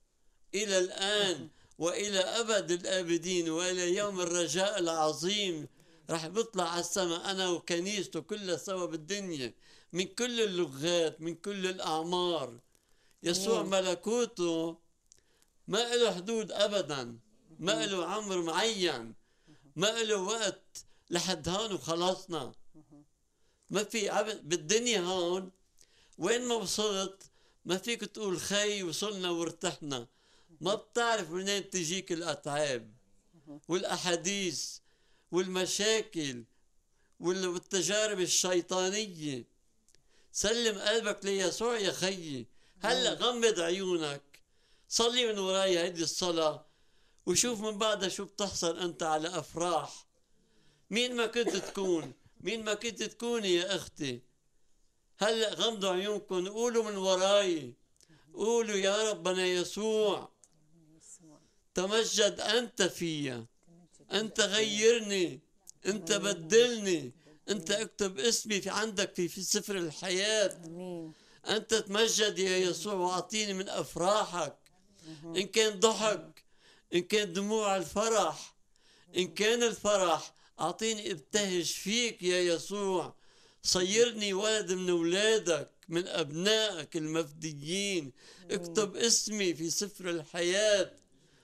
إلى الآن وإلى أبد الآبدين وإلى يوم الرجاء العظيم. رح بطلع على السماء أنا وكنيسته كلها سوا بالدنيا، من كل اللغات، من كل الأعمار. يسوع ملكوته ما له حدود أبدا، ما له عمر معين، ما له وقت لحد هون وخلصنا. ما في بالدنيا هون وين ما وصلت ما فيك تقول خي وصلنا وارتحنا. ما بتعرف منين تجيك الأتعاب والأحاديث والمشاكل والتجارب الشيطانية. سلم قلبك ليسوع يا خيي. هلأ غمض عيونك، صلي من وراي هيدي الصلاة وشوف من بعدها شو بتحصل أنت على أفراح. مين ما كنت تكون، مين ما كنت تكوني يا أختي، هلأ غمضوا عيونكم، قولوا من وراي، قولوا يا ربنا يسوع تمجد أنت فيا، أنت غيرني، أنت بدلني، أنت اكتب اسمي في عندك في سفر الحياة. أنت تمجد يا يسوع وأعطيني من أفراحك، إن كان ضحك، إن كان دموع الفرح، إن كان الفرح أعطيني ابتهج فيك يا يسوع. صيرني ولد من أولادك، من أبنائك المفديين. اكتب اسمي في سفر الحياة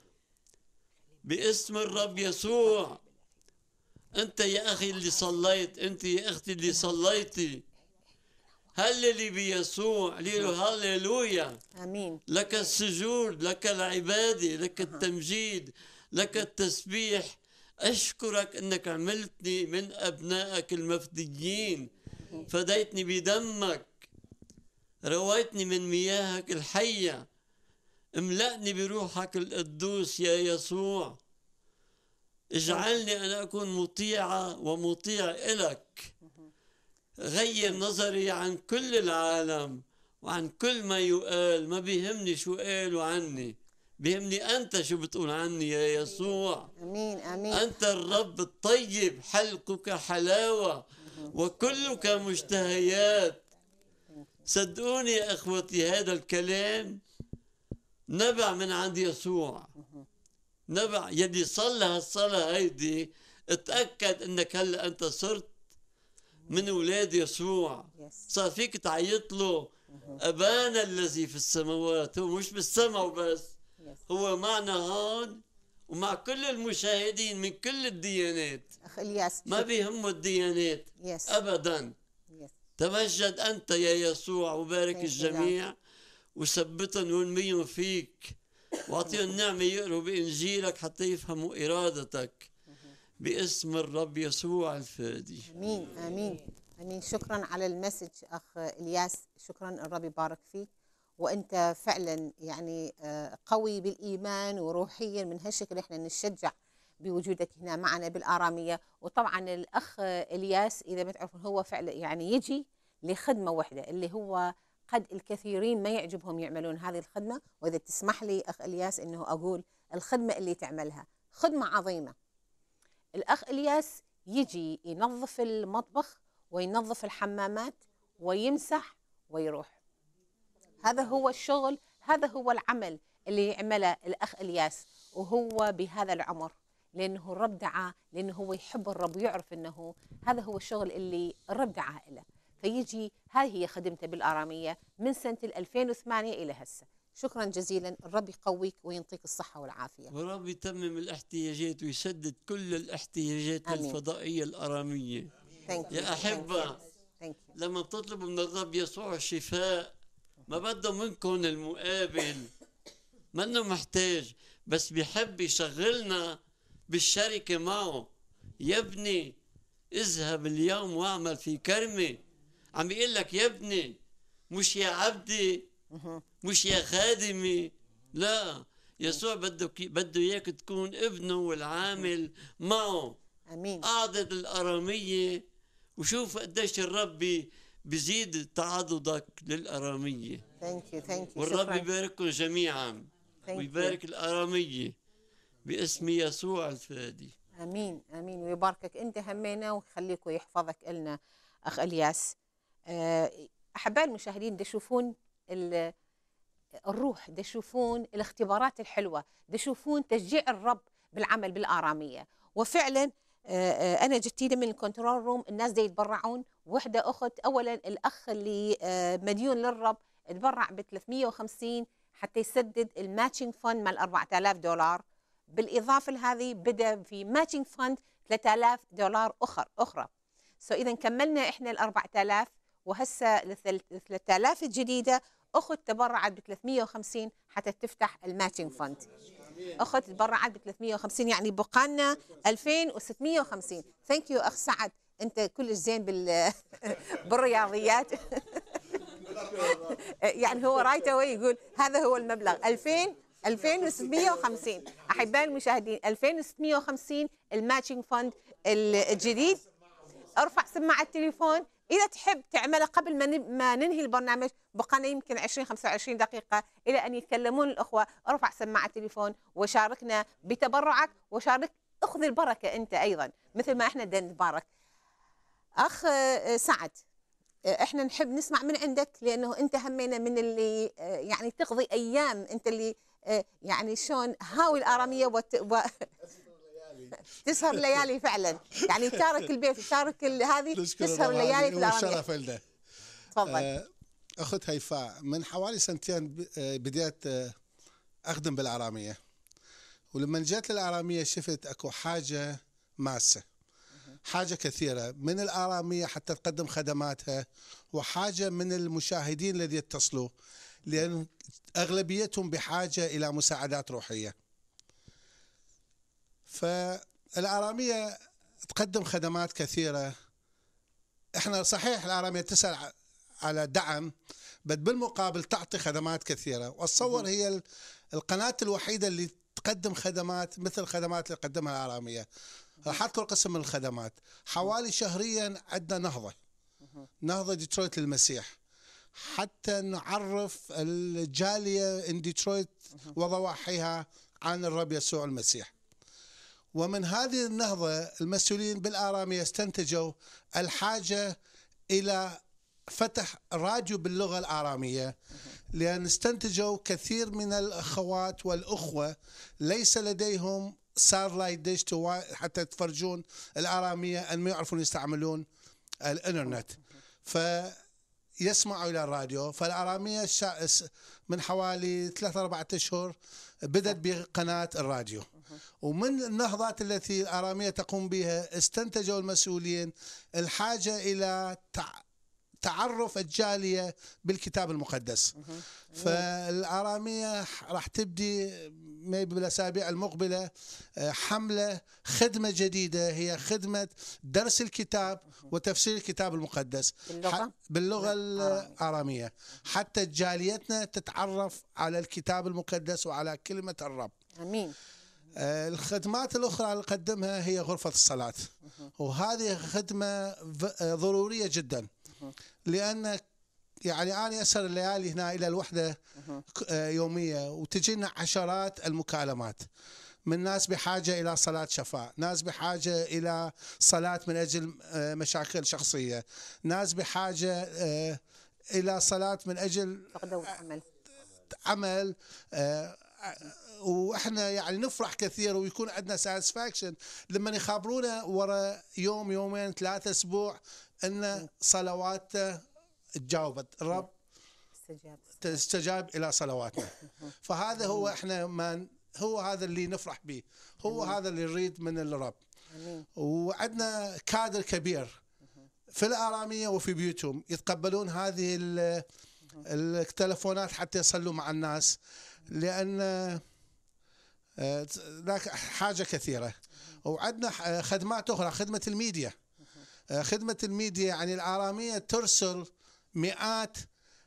باسم الرب يسوع. أنت يا أخي اللي صليت، أنت يا أختي اللي صليتي، هللي بيسوع، ليله هللويا. آمين. لك السجود، لك العبادة، لك التمجيد، لك التسبيح. أشكرك أنك عملتني من أبنائك المفديين، فديتني بدمك، رويتني من مياهك الحية، املأني بروحك القدوس يا يسوع. اجعلني أن أكون مطيعة ومطيع إلك. غير نظري عن كل العالم وعن كل ما يقال. ما بيهمني شو قالوا عني، بيهمني أنت شو بتقول عني يا يسوع. أمين آمين. أنت الرب الطيب، حلقك حلاوة وكلك مشتهيات. صدقوني يا أخوتي هذا الكلام نبع من عند يسوع. نبع يلي صلى هالصلاة هيدي اتأكد انك هلا انت صرت من اولاد يسوع. صار فيك تعيط له ابانا الذي في السماوات. هو مش بالسماء وبس، هو معنا هون ومع كل المشاهدين من كل الديانات. اخ الياس ما بيهمه الديانات ابدا. تمجد انت يا يسوع وبارك الجميع وثبتهم وانميهم فيك واعطيهم نعمة يقروا بإنجيلك حتى يفهموا إرادتك باسم الرب يسوع الفادي. آمين آمين آمين. شكرا على المسج أخ إلياس، شكرا، الرب يبارك فيك. وأنت فعلا يعني قوي بالإيمان وروحيا، من هالشكل إحنا نشجع بوجودك هنا معنا بالآرامية. وطبعا الأخ إلياس إذا ما تعرفون هو فعلا يعني يجي لخدمة واحدة اللي هو قد الكثيرين ما يعجبهم يعملون هذه الخدمة. وإذا تسمح لي أخ إلياس أنه أقول الخدمة اللي تعملها خدمة عظيمة. الأخ إلياس يجي ينظف المطبخ وينظف الحمامات ويمسح ويروح. هذا هو الشغل، هذا هو العمل اللي يعمله الأخ إلياس وهو بهذا العمر، لأنه الرب دعاه، لأنه هو يحب الرب ويعرف أنه هذا هو الشغل اللي الرب دعاه له. فيجي هذه هي خدمته بالآرامية من سنة 2008 إلى هسه. شكرا جزيلا، الرب يقويك وينطيك الصحة والعافية. ورب يتمم الاحتياجات ويسدد كل الاحتياجات الفضائية الآرامية. يا أحبة، لما بتطلبوا من الرب يسوع الشفاء ما بده منكم المقابل، منه محتاج، بس بيحب يشغلنا بالشركة معه. يا ابني اذهب اليوم واعمل في كرمي. عم يقول لك يا ابني، مش يا عبدي، مش يا خادمي. لا، يسوع بده اياك تكون ابنه والعامل معه. امين. اعضد الاراميه وشوف قديش الرب بيزيد تعاضدك للاراميه. ثانك يو. والرب يبارككم جميعا ويبارك الاراميه باسم يسوع الفادي. امين امين. ويباركك انت همينا ويخليك ويحفظك لنا اخ الياس. احبائي المشاهدين تشوفون الروح، دا يشوفون الاختبارات الحلوة، دا يشوفون تشجيع الرب بالعمل بالآرامية. وفعلا أنا جتيلي من الكنترول روم الناس دا يتبرعون. وحدة أخت أولا الأخ اللي مديون للرب تبرع ب 350 حتى يسدد الماتشنج فند مال $4000. بالإضافة لهذه بدأ في ماتشنج فند $3000 أخرى. إذا كملنا إحنا 4000 وهسه ال 3000 الجديدة. أخت تبرعت ب 350 حتى تفتح الماتشنج فند. أخت تبرعت ب 350 يعني بقالنا 2650. ثانك يو أخ سعد، أنت كلش زين بالرياضيات. يعني هو رايت أوي يقول هذا هو المبلغ 2650. أحبائي المشاهدين 2650 الماتشنج فند الجديد. ارفع سماعة التليفون إذا تحب تعمله قبل ما ننهي البرنامج، بقانا يمكن 20-25 دقيقة إلى أن يتكلمون الأخوة. ارفع سماعة التليفون وشاركنا بتبرعك، وشارك أخذ البركة أنت أيضا مثل ما إحنا بدنا نتبارك. أخ سعد، إحنا نحب نسمع من عندك لأنه أنت همينا من اللي يعني تقضي أيام، أنت اللي يعني شلون هاوي الآرامية تسهر ليالي فعلا، يعني تارك البيت وتارك هذه تسهر ليالي في الآرامية. شرف لنا. تفضل. أخت هيفاء، من حوالي سنتين بديت أخدم بالآرامية، ولما جيت للآرامية شفت أكو حاجة ماسة، حاجة كثيرة من الآرامية حتى تقدم خدماتها، وحاجة من المشاهدين الذي يتصلوا، لأن أغلبيتهم بحاجة إلى مساعدات روحية. فالآرامية تقدم خدمات كثيرة. احنا صحيح الآرامية تسأل على دعم، بس بالمقابل تعطي خدمات كثيرة، واتصور هي القناة الوحيدة اللي تقدم خدمات مثل الخدمات اللي قدمها الآرامية. راح أذكر قسم من الخدمات. حوالي شهريا عندنا نهضة ديترويت للمسيح، حتى نعرف الجالية إن ديترويت وضواحيها عن الرب يسوع المسيح. ومن هذه النهضة المسؤولين بالآرامية استنتجوا الحاجة إلى فتح راديو باللغة الآرامية، لأن استنتجوا كثير من الأخوات والأخوة ليس لديهم ساتلايت ديش حتى يتفرجون الآرامية، أن ما يعرفون يستعملون الإنترنت، فيسمعوا إلى الراديو. فالآرامية من حوالي 3-4 أشهر بدأت بقناة الراديو. ومن النهضات التي الآرامية تقوم بها استنتجوا المسؤولين الحاجة إلى تعرف الجالية بالكتاب المقدس. فالآرامية راح تبدي بالأسابيع المقبلة حملة خدمة جديدة، هي خدمة درس الكتاب وتفسير الكتاب المقدس باللغة الآرامية، حتى جاليتنا تتعرف على الكتاب المقدس وعلى كلمة الرب. أمين. الخدمات الأخرى اللي نقدمها هي غرفة الصلاة، وهذه خدمة ضرورية جدا، لأن يعني أنا أسهر الليالي هنا إلى الوحدة يومية، وتجينا عشرات المكالمات من ناس بحاجة إلى صلاة شفاء، ناس بحاجة إلى صلاة من أجل مشاكل شخصية، ناس بحاجة إلى صلاة من أجل عمل. واحنا يعني نفرح كثير ويكون عندنا ساتسفاكشن لما يخابرونا ورا يوم 2-3 أسبوع ان صلواتنا تجاوبت، الرب استجاب الى صلواتنا. فهذا هو احنا هو هذا اللي نفرح به، هو هذا اللي نريد من الرب. وعندنا كادر كبير في الآرامية وفي بيوتهم يتقبلون هذه التلفونات حتى يصلوا مع الناس، لأن حاجة كثيرة. وعندنا خدمات أخرى، خدمة الميديا. خدمة الميديا يعني الآرامية ترسل مئات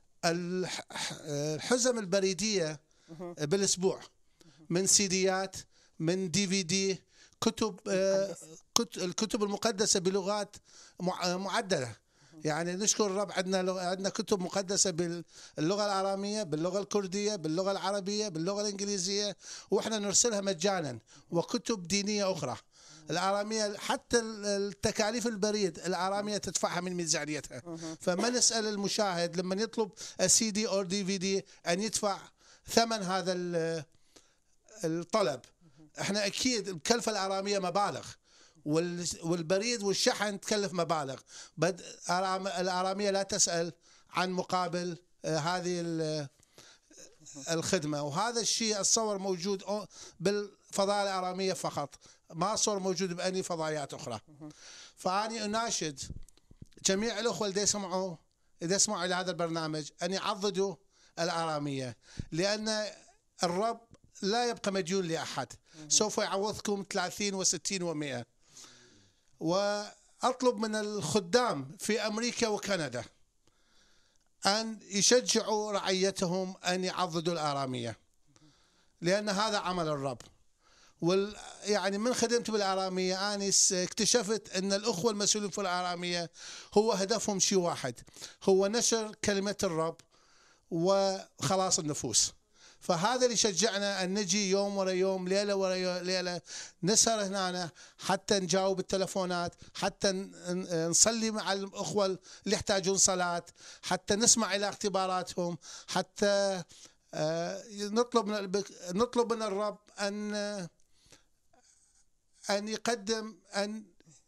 الحزم البريدية بالأسبوع، من سيديات، من DVD، كتب، الكتب المقدسة بلغات معدلة. يعني نشكر الرب عندنا كتب مقدسة باللغة الآرامية، باللغة الكردية، باللغة العربية، باللغة الإنجليزية، وإحنا نرسلها مجانا، وكتب دينية أخرى الآرامية حتى التكاليف البريد الآرامية تدفعها من ميزانيتها. فما نسأل المشاهد لما يطلب CD أو DVD أن يدفع ثمن هذا الطلب. احنا أكيد الكلفة الآرامية مبالغ، والبريد والشحن تكلف مبالغ. الآرامية لا تسأل عن مقابل هذه الخدمة، وهذا الشيء الصور موجود بالفضاء الآرامية فقط، ما صور موجود بأي فضائيات أخرى. فأني أناشد جميع الأخوة اللي يسمعوا إذا يسمعوا إلى هذا البرنامج أن يعضدوا الآرامية، لأن الرب لا يبقى مديون لأحد، سوف يعوضكم 30 و60 و100. وأطلب من الخدام في أمريكا وكندا أن يشجعوا رعيتهم أن يعضدوا الآرامية، لأن هذا عمل الرب. يعني من خدمت بالآرامية أنا اكتشفت أن الأخوة المسؤولين في الآرامية هو هدفهم شيء واحد، هو نشر كلمة الرب وخلاص النفوس. فهذا اللي شجعنا أن نجي يوم ورا يوم، ليلة ورا ليلة، نسهر هنا حتى نجاوب التلفونات، حتى نصلي مع الأخوة اللي يحتاجون صلاة، حتى نسمع إلى اختباراتهم، حتى نطلب من الرب أن يقدم، أن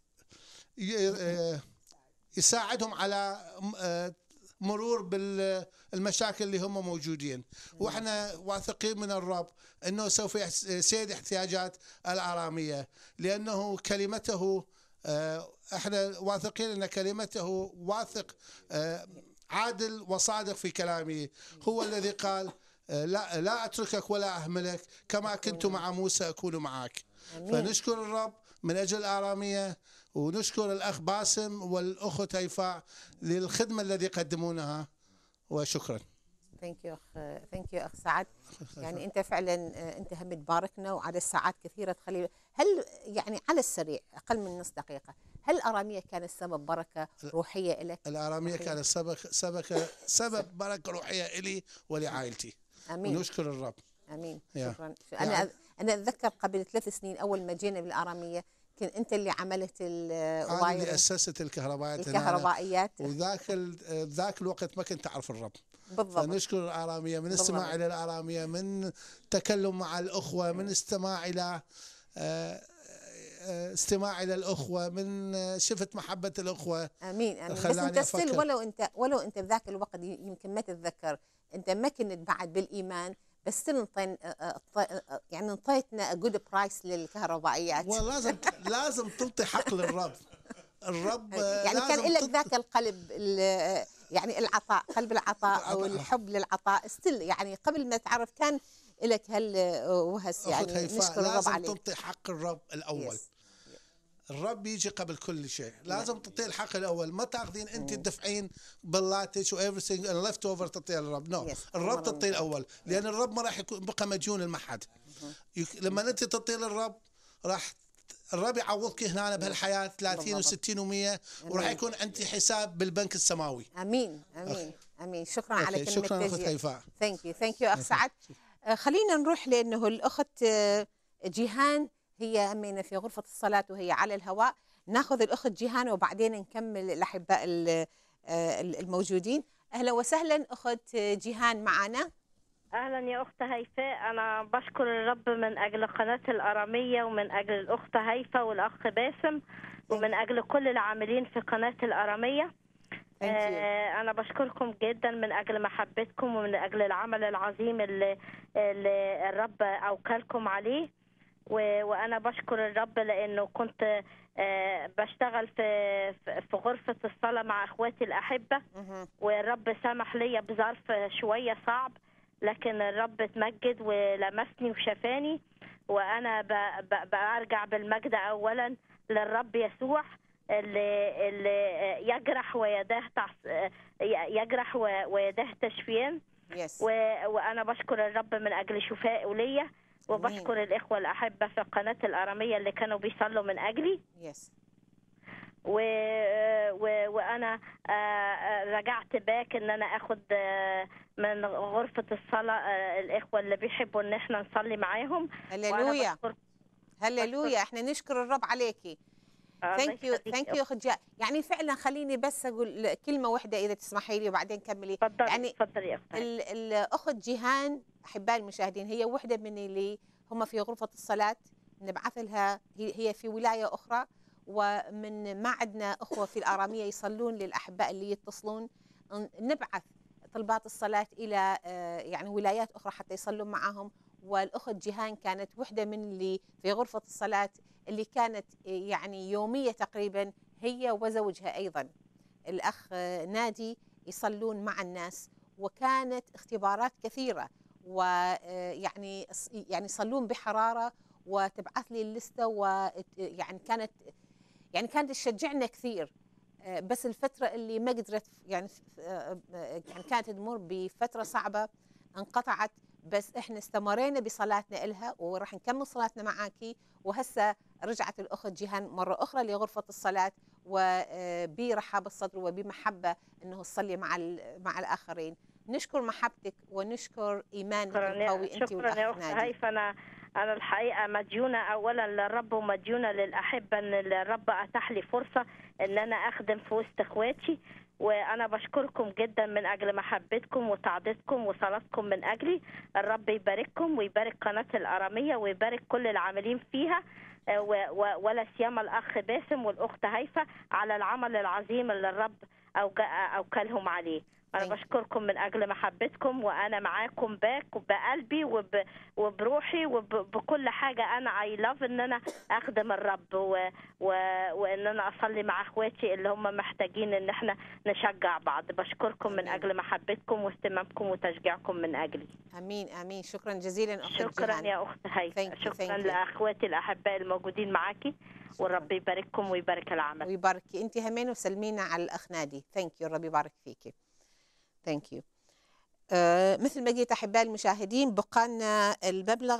يساعدهم على مرور بالمشاكل اللي هم موجودين. واحنا واثقين من الرب انه سوف يسد احتياجات الآرامية، لانه كلمته احنا واثقين ان كلمته واثق عادل وصادق في كلامه. هو الذي قال لا اتركك ولا اهملك، كما كنت مع موسى اكون معك. فنشكر الرب من اجل الآرامية، ونشكر الأخ باسم والأخت هيفاء للخدمة الذي يقدمونها، وشكرا. ثانك يو أخ سعد. يعني أنت فعلا أنت هم تباركنا وعدد ساعات كثيرة تخلي. هل يعني على السريع أقل من نص دقيقة، هل الآرامية كانت سبب بركة روحية لك؟ الآرامية كانت سبب بركة روحية إلي ولعائلتي. آمين. ونشكر الرب. آمين. شكرا. أنا أتذكر قبل 3 سنين أول ما جينا بالآرامية كان أنت اللي عملت أنا اللي أسست الكهربائيات وذاك الوقت ما كنت أعرف الرب. بالضبط. فنشكر الآرامية، من استماع إلى الآرامية، من تكلم مع الأخوة، من استماع إلى الأخوة، من شفت محبة الأخوة. آمين. بس أنت ستيل ولو أنت بذاك الوقت يمكن ما تتذكر، أنت ما كنت بعد بالإيمان، بس يعني انطيتنا جود برايس للكهربائيات. لازم تعطي حق للرب. الرب يعني كان لك ذاك القلب، يعني العطاء، قلب العطاء او الحب للعطاء ستيل، يعني قبل ما تعرف كان لك وهس. يعني نشكر الرب عليه. لازم تعطي حق الرب الاول. الرب يجي قبل كل شيء، لازم تعطيه الحق الاول. ما تاخذين انت تدفعين بلاتش وايفريثينج ليفت اوفر تعطيه للرب. الرب تعطيه الاول، لان الرب ما راح يبقى مديون لمحد. لما انت تعطيه للرب راح الرب يعوضك هنا بهالحياه 30 و60 و100، وراح يكون عندي حساب بالبنك السماوي. امين. امين. شكرا على كلمه شكرا اخت هيفاء. ثانك يو اخ سعد. خلينا نروح، لانه الاخت جيهان هي همينا في غرفة الصلاة وهي على الهواء. ناخذ الأخت جيهان وبعدين نكمل الأحباء الموجودين. أهلا وسهلا أخت جيهان معنا. أهلا يا أخت هيفاء. أنا بشكر الرب من أجل قناة الآرامية، ومن أجل الأخت هيفاء والأخ باسم، ومن أجل كل العاملين في قناة الآرامية. أنا بشكركم جدا من أجل محبتكم، ومن أجل العمل العظيم اللي الرب أوكلكم عليه. وأنا بشكر الرب لأنه كنت بشتغل في غرفة الصلاة مع أخواتي الأحبة، والرب سمح لي بظرف شوية صعب، لكن الرب اتمجد ولمسني وشفاني. وأنا برجع بالمجد أولا للرب يسوع اللي يجرح ويداه تشفيان. وأنا بشكر الرب من أجل شفائه ليا، وبشكر الإخوة الأحبة في قناة الآرامية اللي كانوا بيصلوا من أجلي. وأنا رجعت باك إن أنا أخد من غرفة الصلاة الإخوة اللي بيحبوا إن إحنا نصلي معاهم. هللويا هللويا. احنا نشكر الرب عليكي. ثانك يو اخت جاء. يعني فعلا خليني بس اقول كلمه واحده اذا تسمحي لي وبعدين كملي. يعني تفضلي يا اختي. الاخت جيهان احبائي المشاهدين هي وحده من اللي هم في غرفه الصلاه، نبعث لها، هي في ولايه اخرى، ومن ما عندنا اخوه في الاراميه يصلون للاحباء اللي يتصلون، نبعث طلبات الصلاه الى يعني ولايات اخرى حتى يصلون معهم. والاخت جيهان كانت وحده من اللي في غرفه الصلاه اللي كانت يعني يوميه تقريبا، هي وزوجها ايضا الاخ نادي يصلون مع الناس، وكانت اختبارات كثيره، ويعني يصلون بحراره وتبعث لي اللسته، ويعني كانت تشجعنا كثير. بس الفتره اللي ما قدرت يعني كانت تمر بفتره صعبه انقطعت، بس احنا استمرينا بصلاتنا إلها وراح نكمل صلاتنا معاكي. وهسه رجعت الأخت جيهان مرة أخرى لغرفة الصلاة وبرحاب الصدر وبمحبة أنه تصلي مع الآخرين. نشكر محبتك ونشكر إيمانك القوي أنت والأخ نادي. شكرا يا أخت هيفا. أنا الحقيقة مديونة أولا للرب ومديونة للأحبة أن الرب أتاح لي فرصة أن أنا أخدم في وسط إخواتي، وأنا بشكركم جدا من أجل محبتكم وتعضيدكم وصلاتكم من أجلي. الرب يبارككم ويبارك قناة الأرامية ويبارك كل العاملين فيها، ولا سيما الأخ باسم والأخت هيفا على العمل العظيم اللي الرب أوكلهم عليه. أنا بشكركم من أجل محبتكم، وأنا معاكم بقلبي وبروحي وبكل حاجة. أنا I love إن أنا أخدم الرب وإن أنا أصلي مع أخواتي اللي هم محتاجين إن إحنا نشجع بعض. بشكركم من أجل محبتكم واهتمامكم وتشجيعكم من أجلي. أمين أمين. شكرا جزيلا أخت شكرا جيهان. يا أخت هيفا. شكرا لأخواتي الأحباء الموجودين معاكي، والرب يبارككم ويبارك العمل. ويباركي أنت همين وسلمينا على الأخ نادي. ثانك يو. الرب يبارك فيكي. ثانك يو. مثل ما قلت أحبائي المشاهدين، بقالنا المبلغ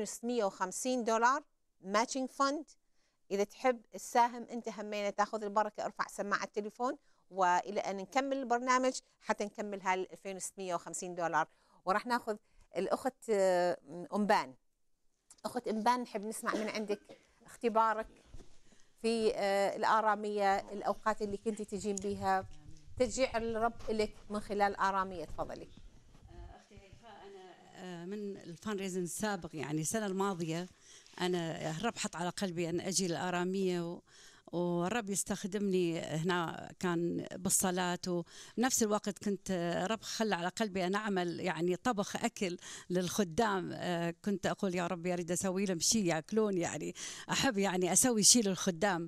$2650 ماتشنج فند. إذا تحب تساهم أنت همينة تاخذ البركة، ارفع سماعة التليفون وإلى أن نكمل البرنامج حتى نكمل هال $2650. وراح ناخذ الأخت أمبان. أخت أمبان نحب نسمع من عندك اختبارك في الآرامية، الأوقات اللي كنت تجين بيها، تشجيع الرب لك من خلال آرامية. تفضلي. أختي هيفاء، أنا من الفانريزن السابق يعني السنة الماضية أنا الرب حط على قلبي أن أجي الآرامية، والرب يستخدمني هنا كان بالصلاة، وبنفس الوقت كنت رب خلى على قلبي أن أعمل يعني طبخ أكل للخدام. كنت أقول يا رب أريد أسوي لهم شيء يأكلون، يعني أحب يعني أسوي شيء للخدام.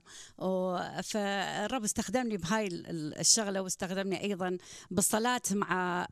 فالرب استخدمني بهاي الشغلة، واستخدمني أيضا بالصلاة مع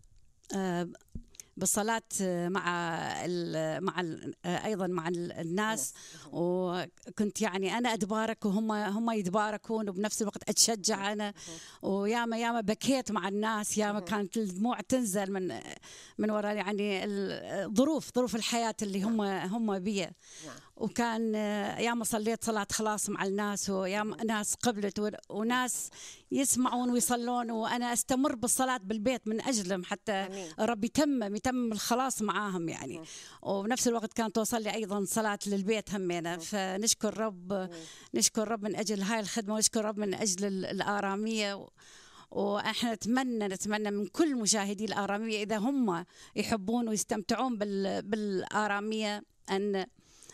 ايضا مع الناس. وكنت يعني انا اتبارك وهم يتباركون، وبنفس الوقت اتشجع انا. وياما بكيت مع الناس، ياما كانت الدموع تنزل من وراء يعني ظروف الحياه اللي هم بيها. وكان ياما صليت صلاة خلاص مع الناس، وياما ناس قبلت وناس يسمعون ويصلون، وأنا أستمر بالصلاة بالبيت من أجلهم حتى ربي يتمم الخلاص معاهم يعني. وبنفس الوقت كانت توصل لي أيضا صلاة للبيت همينا. فنشكر رب من أجل هاي الخدمة، ونشكر رب من أجل الآرامية. واحنا نتمنى من كل مشاهدي الآرامية إذا هم يحبون ويستمتعون بالآرامية أن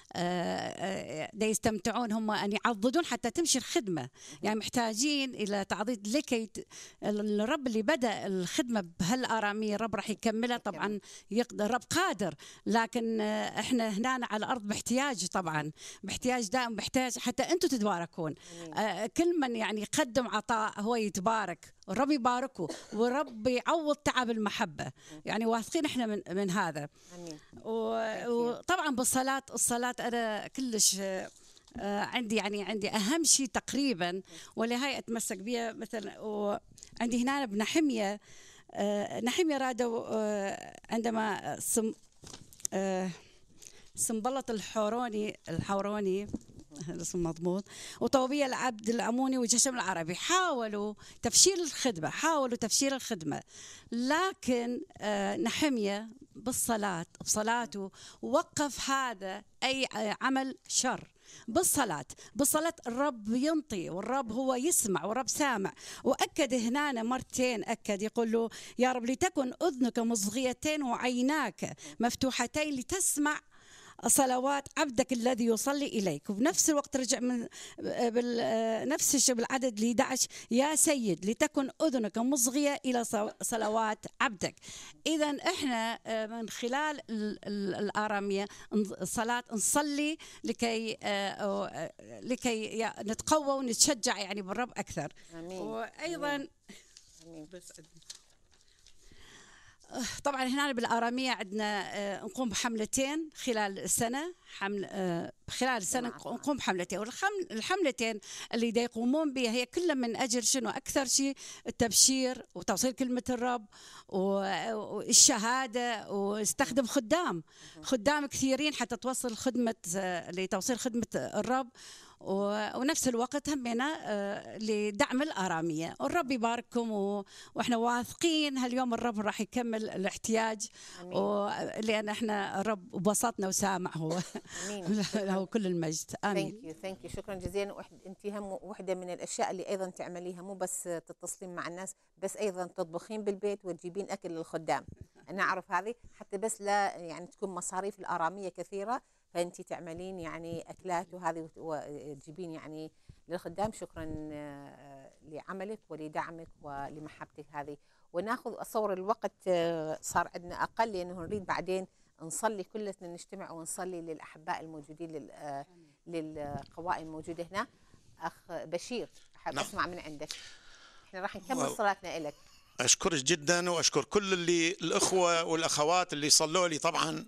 يستمتعون هم، أن يعضدون حتى تمشي الخدمة. يعني محتاجين إلى تعضيد لكي الرب اللي بدأ الخدمة بهالآرامية الرب راح يكملها. طبعا يقدر، الرب قادر، لكن احنا هنا على الأرض بحتياج، طبعا بحتياج دائم، بحتاج حتى أنتم تتباركون. كل من يعني يقدم عطاء هو يتبارك، الرب يباركه، ورب يعوض تعب المحبة. يعني واثقين احنا من هذا. وطبعا الصلاة أنا كلش عندي أهم شيء تقريبا، ولهاي أتمسك بها. مثلا وعندي هنا بنحمية رادوا عندما سنبلط الحوروني الاسم مضبوط، وطوبية العبد العموني وجشم العربي حاولوا تفشيل الخدمة، لكن نحمية بصلاته وقف هذا أي عمل شر بالصلاة الرب ينطي، والرب هو يسمع، والرب سامع. وأكد هنا مرتين، أكد يقول له يا رب لتكن أذنك مصغيتين وعيناك مفتوحتين لتسمع صلوات عبدك الذي يصلي إليك. وبنفس الوقت رجع من نفس الشيء بالعدد 11 يا سيد لتكن أذنك مصغية إلى صلوات عبدك. إذا إحنا من خلال الآرامية الصلاة نصلي لكي نتقوى ونتشجع يعني بالرب أكثر. آمين. وأيضا آمين. طبعا هنا بالآرامية عندنا نقوم بحملتين خلال السنة، نقوم بحملتين، والحملتين اللي دا يقومون بها هي كلها من أجل شنو؟ أكثر شيء التبشير وتوصيل كلمة الرب والشهادة، واستخدم خدام كثيرين حتى توصل لتوصيل خدمة الرب، ونفس الوقت همنا لدعم الآرامية. والرب يبارككم، واحنا واثقين هاليوم الرب راح يكمل الاحتياج، لأن احنا الرب بسطنا وسامع هو. له كل المجد. آمين. ثانك يو شكرا جزيلا. انت هم وحده من الاشياء اللي ايضا تعمليها، مو بس تتصلين مع الناس، بس ايضا تطبخين بالبيت وتجيبين اكل للخدام. انا اعرف هذه حتى بس لا يعني تكون مصاريف الآرامية كثيرة، فأنتي تعملين يعني أكلات وهذه وتجيبين يعني للخدام. شكرا لعملك ولدعمك ولمحبتك هذه. وناخذ أصور الوقت صار عندنا أقل، لأنه نريد بعدين نصلي كلنا، نجتمع ونصلي للأحباء الموجودين للقوائم الموجودة هنا. أخ بشير أحب أسمع من عندك. إحنا راح نكمل صلاتنا لك. أشكرك جدا، وأشكر كل الأخوة والأخوات اللي صلوا لي، طبعا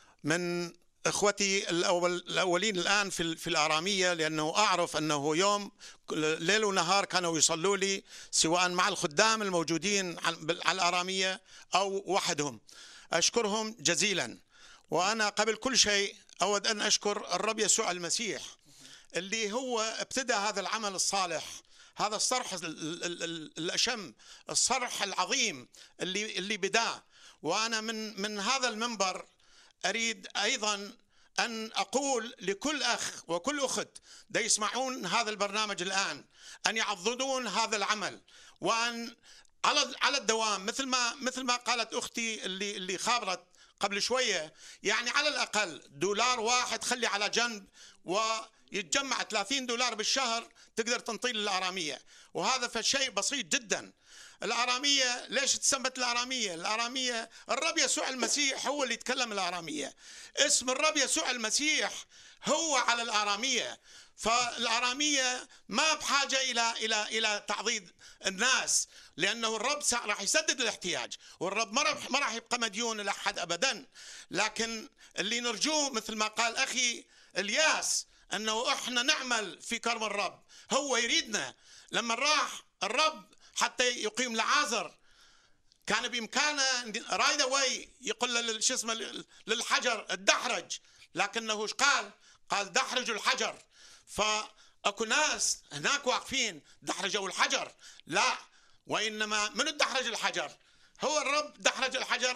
من اخوتي الاولين الان في الآرامية، لانه اعرف انه يوم ليل ونهار كانوا يصلوا لي، سواء مع الخدام الموجودين على الآرامية او وحدهم. اشكرهم جزيلا. وانا قبل كل شيء اود ان اشكر الرب يسوع المسيح اللي هو ابتدى هذا العمل الصالح، هذا الصرح الأشم، الصرح العظيم اللي بداه. وانا من هذا المنبر أريد أيضا أن أقول لكل أخ وكل أخت دا يسمعون هذا البرنامج الآن أن يعضدون هذا العمل، وأن على الدوام مثل ما قالت أختي اللي خابرت قبل شوية، يعني على الأقل $1 واحد خلي على جنب، ويتجمع $30 بالشهر تقدر تنطي للآرامية. وهذا فشيء بسيط جدا. الآرامية ليش تسمت الآرامية؟ الآرامية الرب يسوع المسيح هو اللي يتكلم الآرامية، اسم الرب يسوع المسيح هو على الآرامية. فالآرامية ما بحاجة إلى تعضيد الناس، لأنه الرب راح يسدد الاحتياج، والرب ما راح يبقى مديون لأحد أبدا. لكن اللي نرجوه مثل ما قال أخي الياس، أنه إحنا نعمل في كرم الرب. هو يريدنا. لما راح الرب حتى يقيم لعازر، كان بإمكانه رايد واي يقول للحجر الدحرج، لكنه ايش قال دحرجوا الحجر. فاكو ناس هناك واقفين دحرجوا الحجر، لا، وانما من الدحرج الحجر؟ هو الرب دحرج الحجر،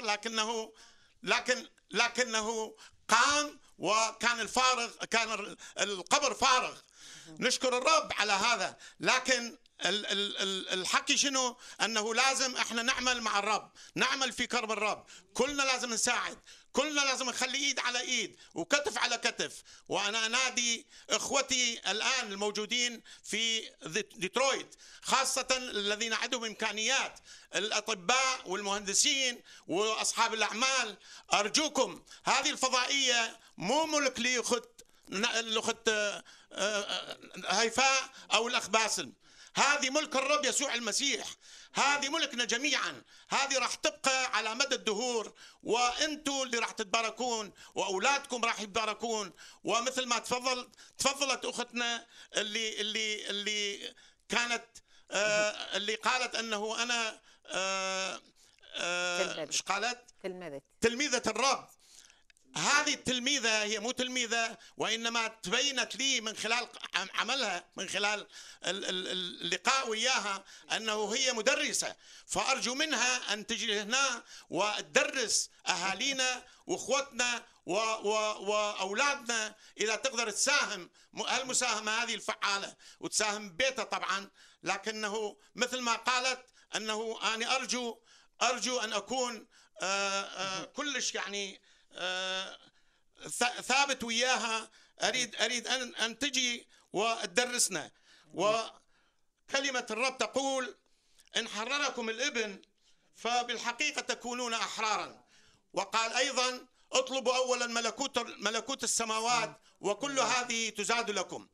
لكنه قام، وكان كان القبر فارغ. نشكر الرب على هذا. لكن الحكي شنو؟ أنه لازم إحنا نعمل مع الرب، نعمل في كرم الرب. كلنا لازم نساعد، كلنا لازم نخلي إيد على إيد وكتف على كتف. وأنا أنادي إخوتي الآن الموجودين في ديترويت، خاصة الذين عندهم إمكانيات، الأطباء والمهندسين وأصحاب الأعمال، أرجوكم هذه الفضائية مو ملك لأخت هيفاء أو الأخ باسل، هذه ملك الرب يسوع المسيح، هذه ملكنا جميعا، هذه راح تبقى على مدى الدهور، وانتم اللي راح تتباركون، واولادكم راح يتباركون. ومثل ما تفضلت اختنا اللي كانت اللي قالت انه انا ايش قالت؟ تلميذة الرب. هذه التلميذة هي مو تلميذة، وإنما تبينت لي من خلال عملها، من خلال اللقاء وياها، أنه هي مدرسة. فأرجو منها أن تجي هنا وتدرس أهالينا وأخوتنا وأولادنا، إذا تقدر تساهم المساهمة هذه الفعالة وتساهم ببيتها طبعا. لكنه مثل ما قالت أنه أنا أرجو أن أكون كلش يعني ثابت وياها. أريد أن تجي وتدرسنا. وكلمة الرب تقول: إن حرركم الابن فبالحقيقة تكونون أحرارا. وقال أيضا: اطلبوا أولا ملكوت السماوات وكل هذه تزاد لكم.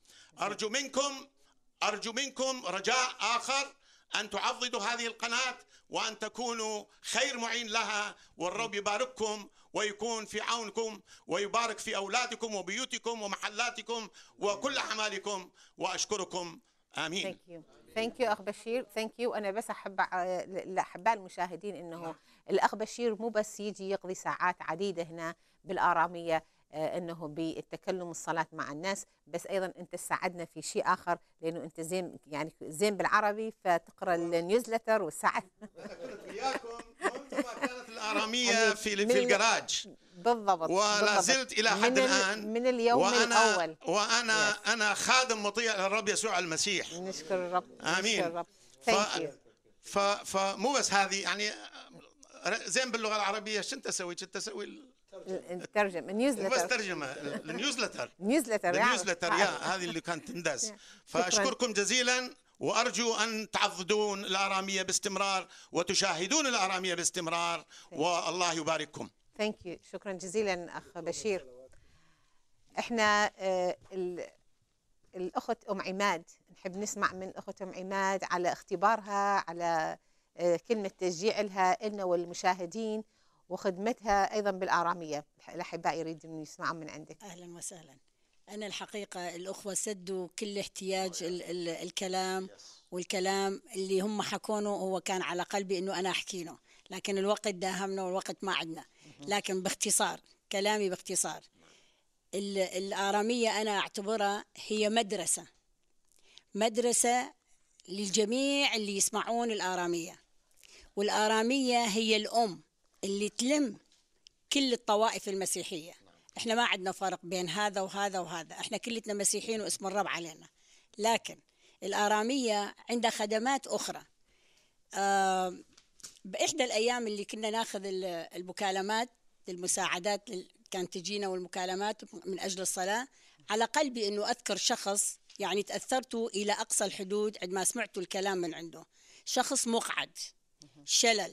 أرجو منكم رجاء آخر، أن تعضدوا هذه القناة وأن تكونوا خير معين لها، والرب يبارككم ويكون في عونكم ويبارك في أولادكم وبيوتكم ومحلاتكم وكل أعمالكم، وأشكركم. آمين. Thank you أخ بشير. Thank you. أنا بس أحب لأحباء المشاهدين إنه الأخ بشير مو بس يجي يقضي ساعات عديدة هنا بالآرامية انه بالتكلم والصلاه مع الناس، بس ايضا انت تساعدنا في شيء اخر، لانه انت زين بالعربي، فتقرا النيوزلتر والساعات. وياكم منذ ما كانت الآرامية في الجراج بالضبط، ولا زلت الى حد الان من اليوم الاول، وانا خادم مطيع للرب يسوع المسيح. نشكر الرب. امين. نشكر الرب. فمو بس هذه يعني زين باللغه العربيه. شو انت تسوي؟ الترجمة النيوزلتر، بس ترجمة النيوزلتر النيوزلتر هذه اللي كانت تندس. فأشكركم جزيلا، وأرجو أن تعضدون الآرامية باستمرار وتشاهدون الآرامية باستمرار، والله يبارككم. ثانك يو. شكرا جزيلا أخ بشير. احنا الأخت أم عماد نحب نسمع من الأخت أم عماد على اختبارها، على كلمة تشجيع لنا والمشاهدين، وخدمتها أيضا بالآرامية. الأحباء يريدون يسمعون من عندك. أهلا وسهلا. أنا الحقيقة الأخوة سدوا كل احتياج الكلام، والكلام اللي هم حكونه هو كان على قلبي أنه أنا أحكينه، لكن الوقت داهمنا والوقت ما عندنا. لكن باختصار، كلامي باختصار، الآرامية أنا أعتبرها هي مدرسة للجميع اللي يسمعون الآرامية. والآرامية هي الأم اللي تلم كل الطوائف المسيحية. احنا ما عندنا فرق بين هذا وهذا وهذا، احنا كلتنا مسيحيين واسم الرب علينا. لكن الآرامية عندها خدمات أخرى. بإحدى الأيام اللي كنا ناخذ المكالمات، المساعدات كانت تجينا والمكالمات من أجل الصلاة، على قلبي أنه أذكر شخص يعني تأثرت إلى أقصى الحدود عندما سمعت الكلام من عنده. شخص مقعد، شلل،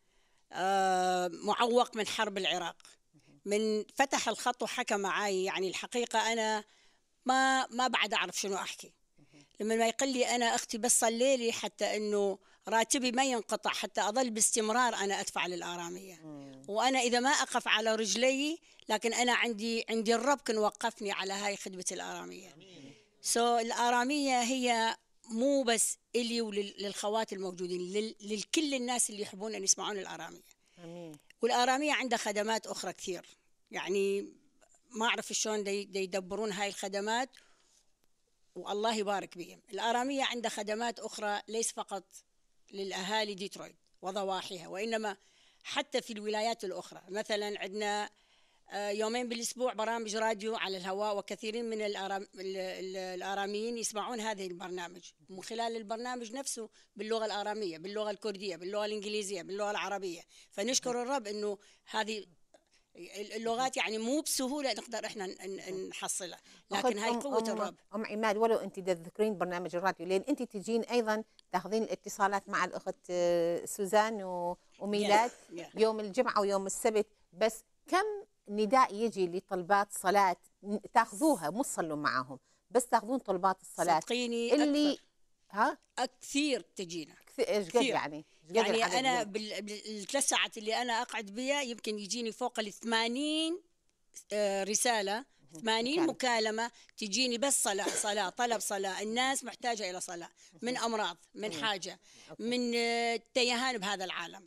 معوق من حرب العراق. من فتح الخط وحكى معي، يعني الحقيقة أنا ما بعد أعرف شنو أحكي. لما ما يقول لي أنا أختي بس صلي لي حتى أنه راتبي ما ينقطع، حتى أظل باستمرار أنا أدفع للآرامية. وأنا إذا ما أقف على رجلي، لكن أنا عندي الرب كان وقفني على هاي خدمة الآرامية. الآرامية هي مو بس إلي وللخوات الموجودين، لكل الناس اللي يحبون أن يسمعون الآرامية. والآرامية عندها خدمات أخرى كثير، يعني ما أعرف شلون يدبرون هاي الخدمات، والله يبارك بهم. الآرامية عندها خدمات أخرى ليس فقط للأهالي ديترويت وضواحيها، وإنما حتى في الولايات الأخرى. مثلا عندنا يومين بالأسبوع برامج راديو على الهواء، وكثيرين من الآراميين يسمعون هذه البرنامج، ومن خلال البرنامج نفسه باللغة الآرامية، باللغة الكردية، باللغة الإنجليزية، باللغة العربية. فنشكر الرب إنه هذه اللغات يعني مو بسهولة نقدر إحنا نحصلها، لكن هاي قوة الرب. أم عماد، ولو أنت تذكرين برنامج الراديو، لأن أنت تجين أيضا تاخذين الاتصالات مع الأخت سوزان وميلاد يوم الجمعة ويوم السبت، بس كم نداء يجي لطلبات صلاة تاخذوها، مو تصلوا معاهم بس تاخذون طلبات الصلاة؟ صدقيني اللي كثير تجينا. ايش قد يعني أنا بالثلاث ساعات اللي أنا أقعد بها يمكن يجيني فوق 80 رسالة، 80 مكالمة تجيني بس صلاة، طلب صلاة. الناس محتاجة إلى صلاة من أمراض، من حاجة، من تيهان بهذا العالم.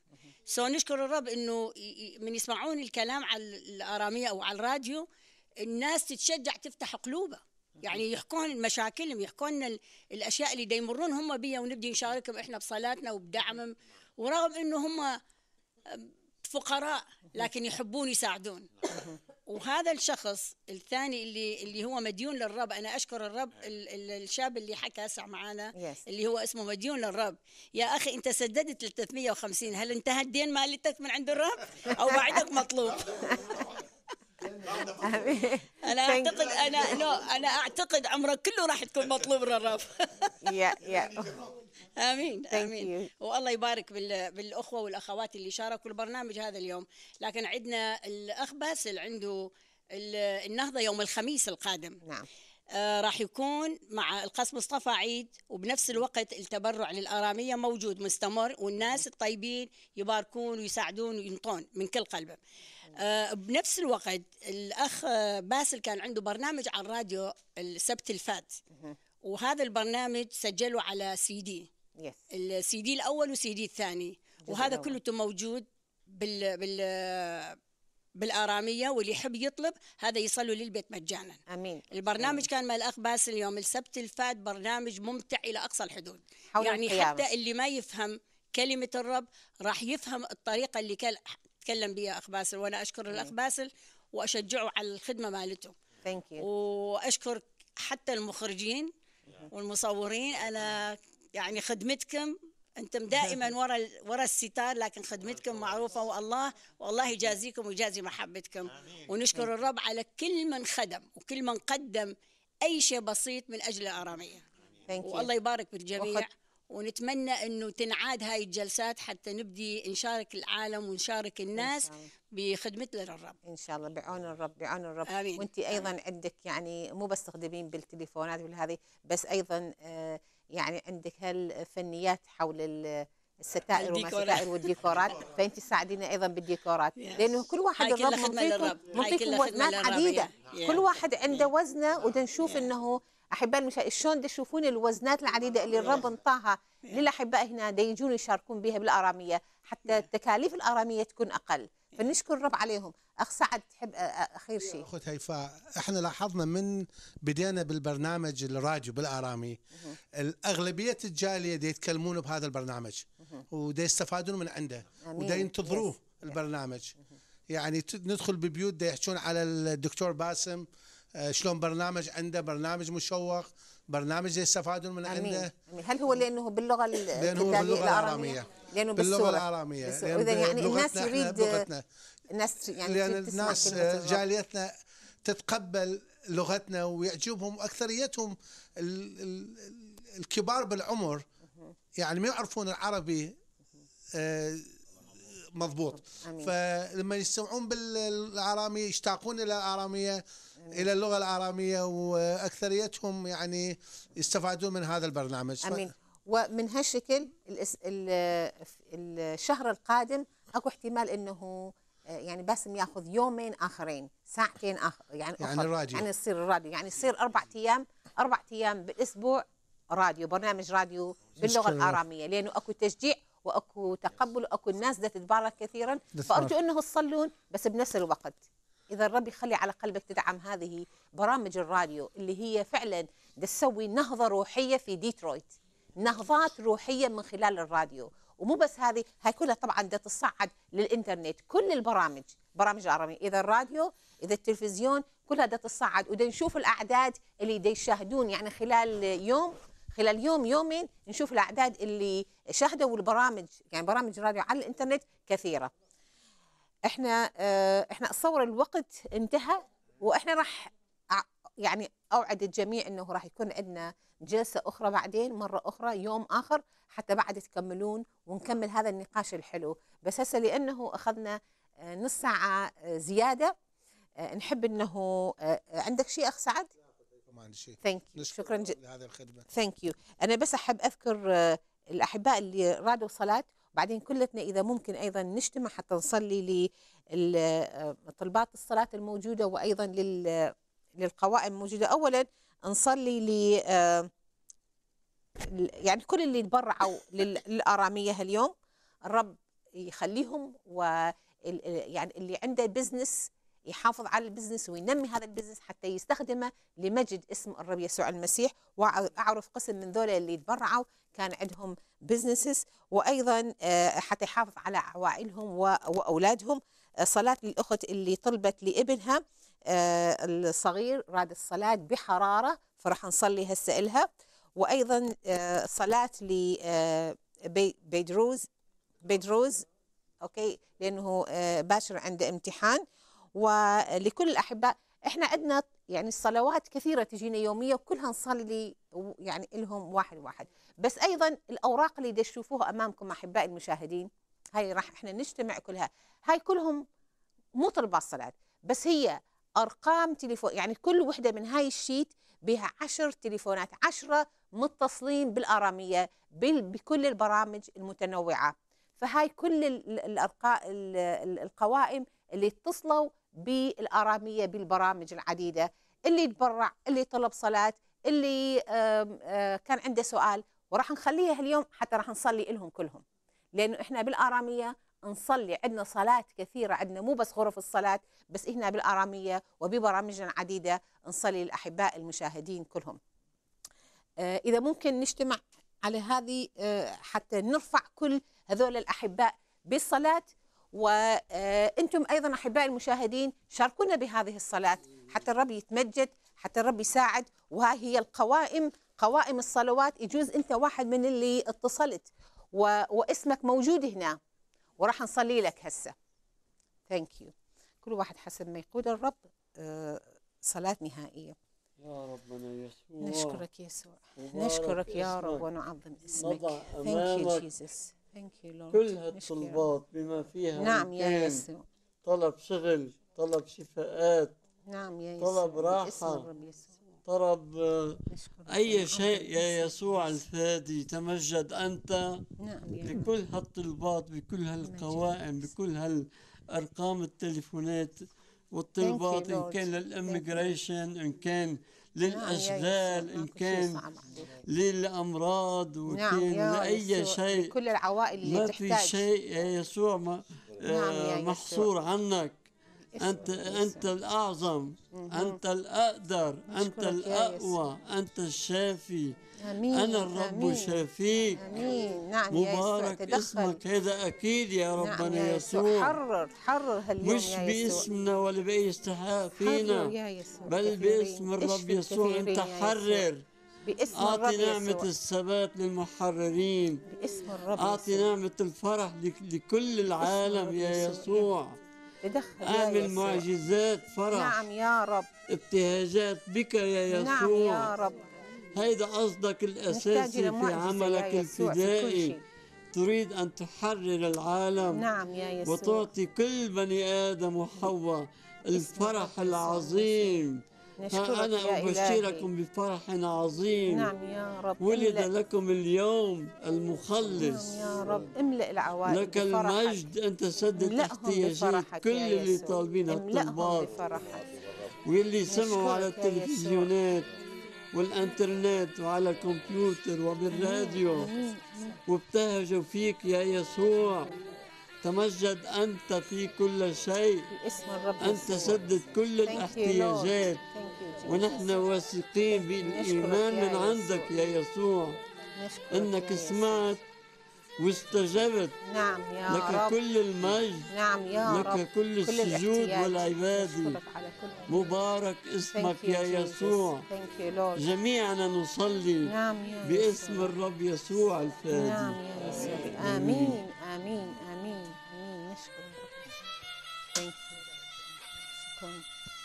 نشكر الرب انه من يسمعون الكلام على الاراميه او على الراديو الناس تتشجع تفتح قلوبها، يعني يحكون مشاكلهم، يحكون الاشياء اللي يمرون هم بيها، ونبدي نشاركهم احنا بصلاتنا وبدعمهم، ورغم انه هم فقراء لكن يحبون يساعدون. وهذا الشخص الثاني اللي هو مديون للرب، انا اشكر الرب، الشاب اللي حكى هسه معانا اللي هو اسمه مديون للرب. يا اخي انت سددت 350، هل انتهى الدين مالتك من عند الرب او بعدك مطلوب؟ انا اعتقد عمرك كله راح تكون مطلوب للرب. امين امين. والله يبارك بالاخوه والاخوات اللي شاركوا البرنامج هذا اليوم. لكن عندنا الاخ باسل عنده النهضه يوم الخميس القادم. نعم. راح يكون مع القس مصطفى عيد، وبنفس الوقت التبرع للاراميه موجود مستمر، والناس الطيبين يباركون ويساعدون وينطون من كل قلبهم. بنفس الوقت الأخ باسل كان عنده برنامج على الراديو السبت الفات، وهذا البرنامج سجله على CD، الCD الأول وCD الثاني، وهذا كله موجود بالآرامية، واللي يحب يطلب هذا يصلوا للبيت مجانا. امين. البرنامج كان مع الاخ باسل يوم السبت الفات برنامج ممتع الى اقصى الحدود، يعني القيامة. حتى اللي ما يفهم كلمة الرب راح يفهم الطريقة اللي تكلم بها اخ باسل، وانا اشكر الاخ باسل واشجعه على الخدمة مالته. واشكر حتى المخرجين والمصورين، انا يعني خدمتكم انتم دائما ورا الستار، لكن خدمتكم معروفه، والله يجازيكم ويجازي محبتكم. ونشكر الرب على كل من خدم وكل من قدم اي شيء بسيط من اجل الاراميه. والله يبارك بالجميع، ونتمنى انه تنعاد هاي الجلسات حتى نبدي نشارك العالم ونشارك الناس بخدمتنا للرب ان شاء الله، بعون الرب بعون الرب. آمين. وانت ايضا عندك يعني مو بس تخدمين بالتليفونات وهذه بس، ايضا يعني عندك هالفنيات حول الستائر والستائر والديكورات، فانت تساعدينا ايضا بالديكورات، لانه كل واحد الرب منطيكم وزنات عديده، كل واحد عنده وزنه، ودا نشوف انه احباء المشاهدين شلون تشوفون الوزنات العديده اللي الرب انطاها للاحباء هنا يجون يشاركون بها بالاراميه، حتى التكاليف الاراميه تكون اقل، فنشكر الرب عليهم. اخ سعد تحب اخير شيء؟ اخت هيفاء، احنا لاحظنا من بدينا بالبرنامج الراديو بالارامي الاغلبيه الجاليه دي يتكلمون بهذا البرنامج ودي يستفادون من عنده ودي ينتظروه البرنامج. يعني ندخل ببيوت دي يحكون على الدكتور باسم شلون برنامج عنده، برنامج مشوق، برنامج يستفادون من عنده. هل هو لانه باللغه الاراميه؟ لانه باللغه الاراميه، يعني الناس يريد الناس يعني لان الناس جاليتنا تتقبل لغتنا ويعجبهم، اكثريتهم الكبار بالعمر يعني ما يعرفون العربي مضبوط، فلما يسمعون بالاراميه يشتاقون الى الاراميه، الى اللغه الاراميه، واكثريتهم يعني يستفادون من هذا البرنامج. امين. ومن هالشكل الشهر القادم اكو احتمال انه يعني باسم ياخذ يومين اخرين، ساعتين يعني الراديو، يعني يصير الراديو، يعني يصير 4 ايام بالاسبوع راديو، برنامج راديو باللغه الاراميه، لانه اكو تشجيع واكو تقبل واكو الناس بدها تتبارك كثيرا، فارجو انه تصلون. بس بنفس الوقت اذا الرب يخلي على قلبك تدعم هذه برامج الراديو اللي هي فعلا تسوي نهضه روحيه في ديترويت، نهضات روحيه من خلال الراديو. ومو بس هذه، هاي كلها طبعا بدها تصعد للانترنت، كل البرامج، برامج الاراميه، اذا الراديو اذا التلفزيون، كلها بدها تصعد، ودا نشوف الاعداد اللي دا يشاهدون، يعني خلال يوم يومين نشوف الاعداد اللي شاهدوا البرامج، يعني برامج الراديو على الانترنت كثيره. احنا اتصور الوقت انتهى، واحنا راح يعني اوعد الجميع انه راح يكون عندنا جلسه اخرى بعدين، مره اخرى يوم اخر، حتى بعد تكملون ونكمل هذا النقاش الحلو. بس هسه لانه اخذنا نص ساعه زياده، نحب انه عندك شيء اخ سعد؟ ما عندي شيء. شكرا لهذه الخدمه. ثانك يو. انا بس احب اذكر الاحباء اللي رادوا صلاه، وبعدين كلتنا اذا ممكن ايضا نجتمع حتى نصلي لطلبات الصلاه الموجوده، وايضا للقوائم الموجوده. اولا نصلي يعني كل اللي تبرعوا للاراميه اليوم، الرب يخليهم يعني اللي عنده بزنس يحافظ على البزنس وينمي هذا البزنس حتى يستخدمه لمجد اسم الرب يسوع المسيح. وأعرف قسم من ذولا اللي تبرعوا كان عندهم بزنسز، وأيضا حتى يحافظ على عوائلهم وأولادهم. صلاة للأخت اللي طلبت لابنها الصغير راد الصلاة بحرارة، فرح نصلي هسه إلها. وأيضا صلاة لبيدروز أوكي، لأنه باشر عنده امتحان. ولكل الأحباء إحنا عندنا يعني الصلوات كثيرة تجينا يومية وكلها نصلي يعني لهم واحد واحد. بس أيضا الأوراق اللي تشوفوها أمامكم أحبائي المشاهدين، هاي راح إحنا نجتمع كلها، هاي كلهم مو طلبات صلاة، بس هي أرقام تليفون. يعني كل وحدة من هاي الشيت بها 10 تليفونات، 10 متصلين بالآرامية بكل البرامج المتنوعة. فهاي كل القوائم اللي اتصلوا بالآرامية بالبرامج العديدة، اللي تبرع، اللي طلب صلاة، اللي كان عنده سؤال، وراح نخليها اليوم حتى راح نصلي لهم كلهم، لأنه إحنا بالآرامية نصلي، عندنا صلاة كثيرة، عندنا مو بس غرف الصلاة، بس إحنا بالآرامية وببرامجنا العديدة نصلي للأحباء المشاهدين كلهم. إذا ممكن نجتمع على هذه حتى نرفع كل هذول الأحباء بالصلاة. وأنتم أيضا أحباء المشاهدين شاركونا بهذه الصلاة حتى الرب يتمجد، حتى الرب يساعد. وهاي هي القوائم، قوائم الصلوات. يجوز أنت واحد من اللي اتصلت واسمك موجود هنا، وراح نصلي لك هسه. ثانك يو. كل واحد حسب ما يقول الرب صلاة نهائية. يا ربنا يسوع، نشكرك يسوع، نشكرك يا رب ونعظم اسمك. Thank you Jesus. Thank you Lord. كل هالطلبات بما فيها نعم يا يسوع، طلب شغل، طلب شفاءات، نعم يا يسوع، طلب راحة، طلب أي شيء يا يسوع الفادي. تمجد أنت بكل هالطلبات، بكل هالقوائم، بكل هالأرقام التليفونات والطلبات، إن كان للإميجريشن، إن كان للأشغال، إن كان للأمراض، وكان لأي شيء. كل العوائل اللي ما تحتاج. في شيء يا يسوع محصور عنك. أنت الأعظم، أنت الأقدر، أنت الأقوى، أنت الشافي. آمين. أنا الرب آمين. شافيك. آمين. نعم مبارك يا اسمك، هذا أكيد يا ربنا نعم يا يسوع. حرر هاليوم مش يا باسمنا ولا بأي استحقاق فينا، بل باسم الرب يسوع. أنت حرر. أعطي نعمة الثبات للمحررين، باسم الرب. أعطي نعمة الفرح لكل العالم يا يسوع. اعمل معجزات، فرح، نعم يا رب، ابتهاجات بك يا يسوع. نعم يا رب. هيدا قصدك الأساسي في عملك الفدائي. تريد أن تحرر العالم، نعم يا يسوع، وتعطي كل بني آدم وحواء الفرح العظيم. أنا أبشركم بفرح عظيم. نعم يا رب. ولد لكم اليوم المخلص. نعم يا رب. املأ العوائل لك المجد. أنت سدد احتياجات كل اللي طالبين الطلبات، واللي سمعوا على التلفزيونات والانترنت وعلى الكمبيوتر وبالراديو وابتهجوا فيك يا يسوع. تمجد أنت في كل شيء. باسم الرب. أنت سدد كل الاحتياجات، ونحن واثقين بالإيمان من عندك يا يسوع، أنك سمعت واستجبت. نعم يا لك رب. كل المجد. نعم يا لك رب. كل السجود والعبادة. مبارك اسمك يا يسوع. جميعنا نصلي باسم الرب يسوع الفادي. نعم يا يسوع. آمين آمين آمين آمين. نشكر الرب. شكرا.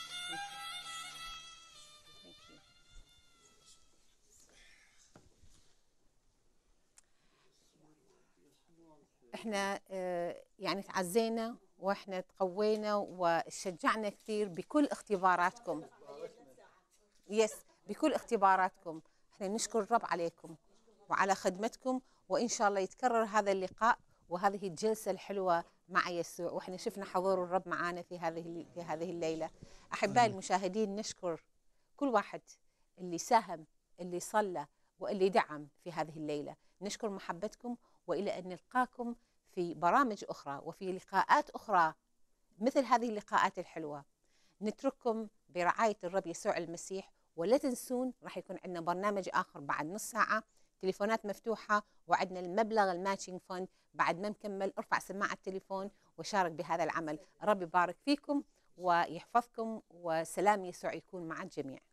احنا يعني تعزينا واحنا تقوينا وشجعنا كثير بكل اختباراتكم. بكل اختباراتكم. احنا نشكر الرب عليكم وعلى خدمتكم، وان شاء الله يتكرر هذا اللقاء وهذه الجلسة الحلوة مع يسوع، واحنا شفنا حضور الرب معنا في هذه الليلة. احبائي المشاهدين، نشكر كل واحد اللي ساهم، اللي صلى، واللي دعم في هذه الليلة. نشكر محبتكم، والى ان نلقاكم في برامج أخرى وفي لقاءات أخرى مثل هذه اللقاءات الحلوة. نترككم برعاية الرب يسوع المسيح، ولا تنسون راح يكون عندنا برنامج آخر بعد نص ساعة، تليفونات مفتوحة، وعندنا المبلغ الماتشينج فند. بعد ما نكمل ارفع سماعة التليفون وشارك بهذا العمل. رب يبارك فيكم ويحفظكم، وسلام يسوع يكون مع الجميع.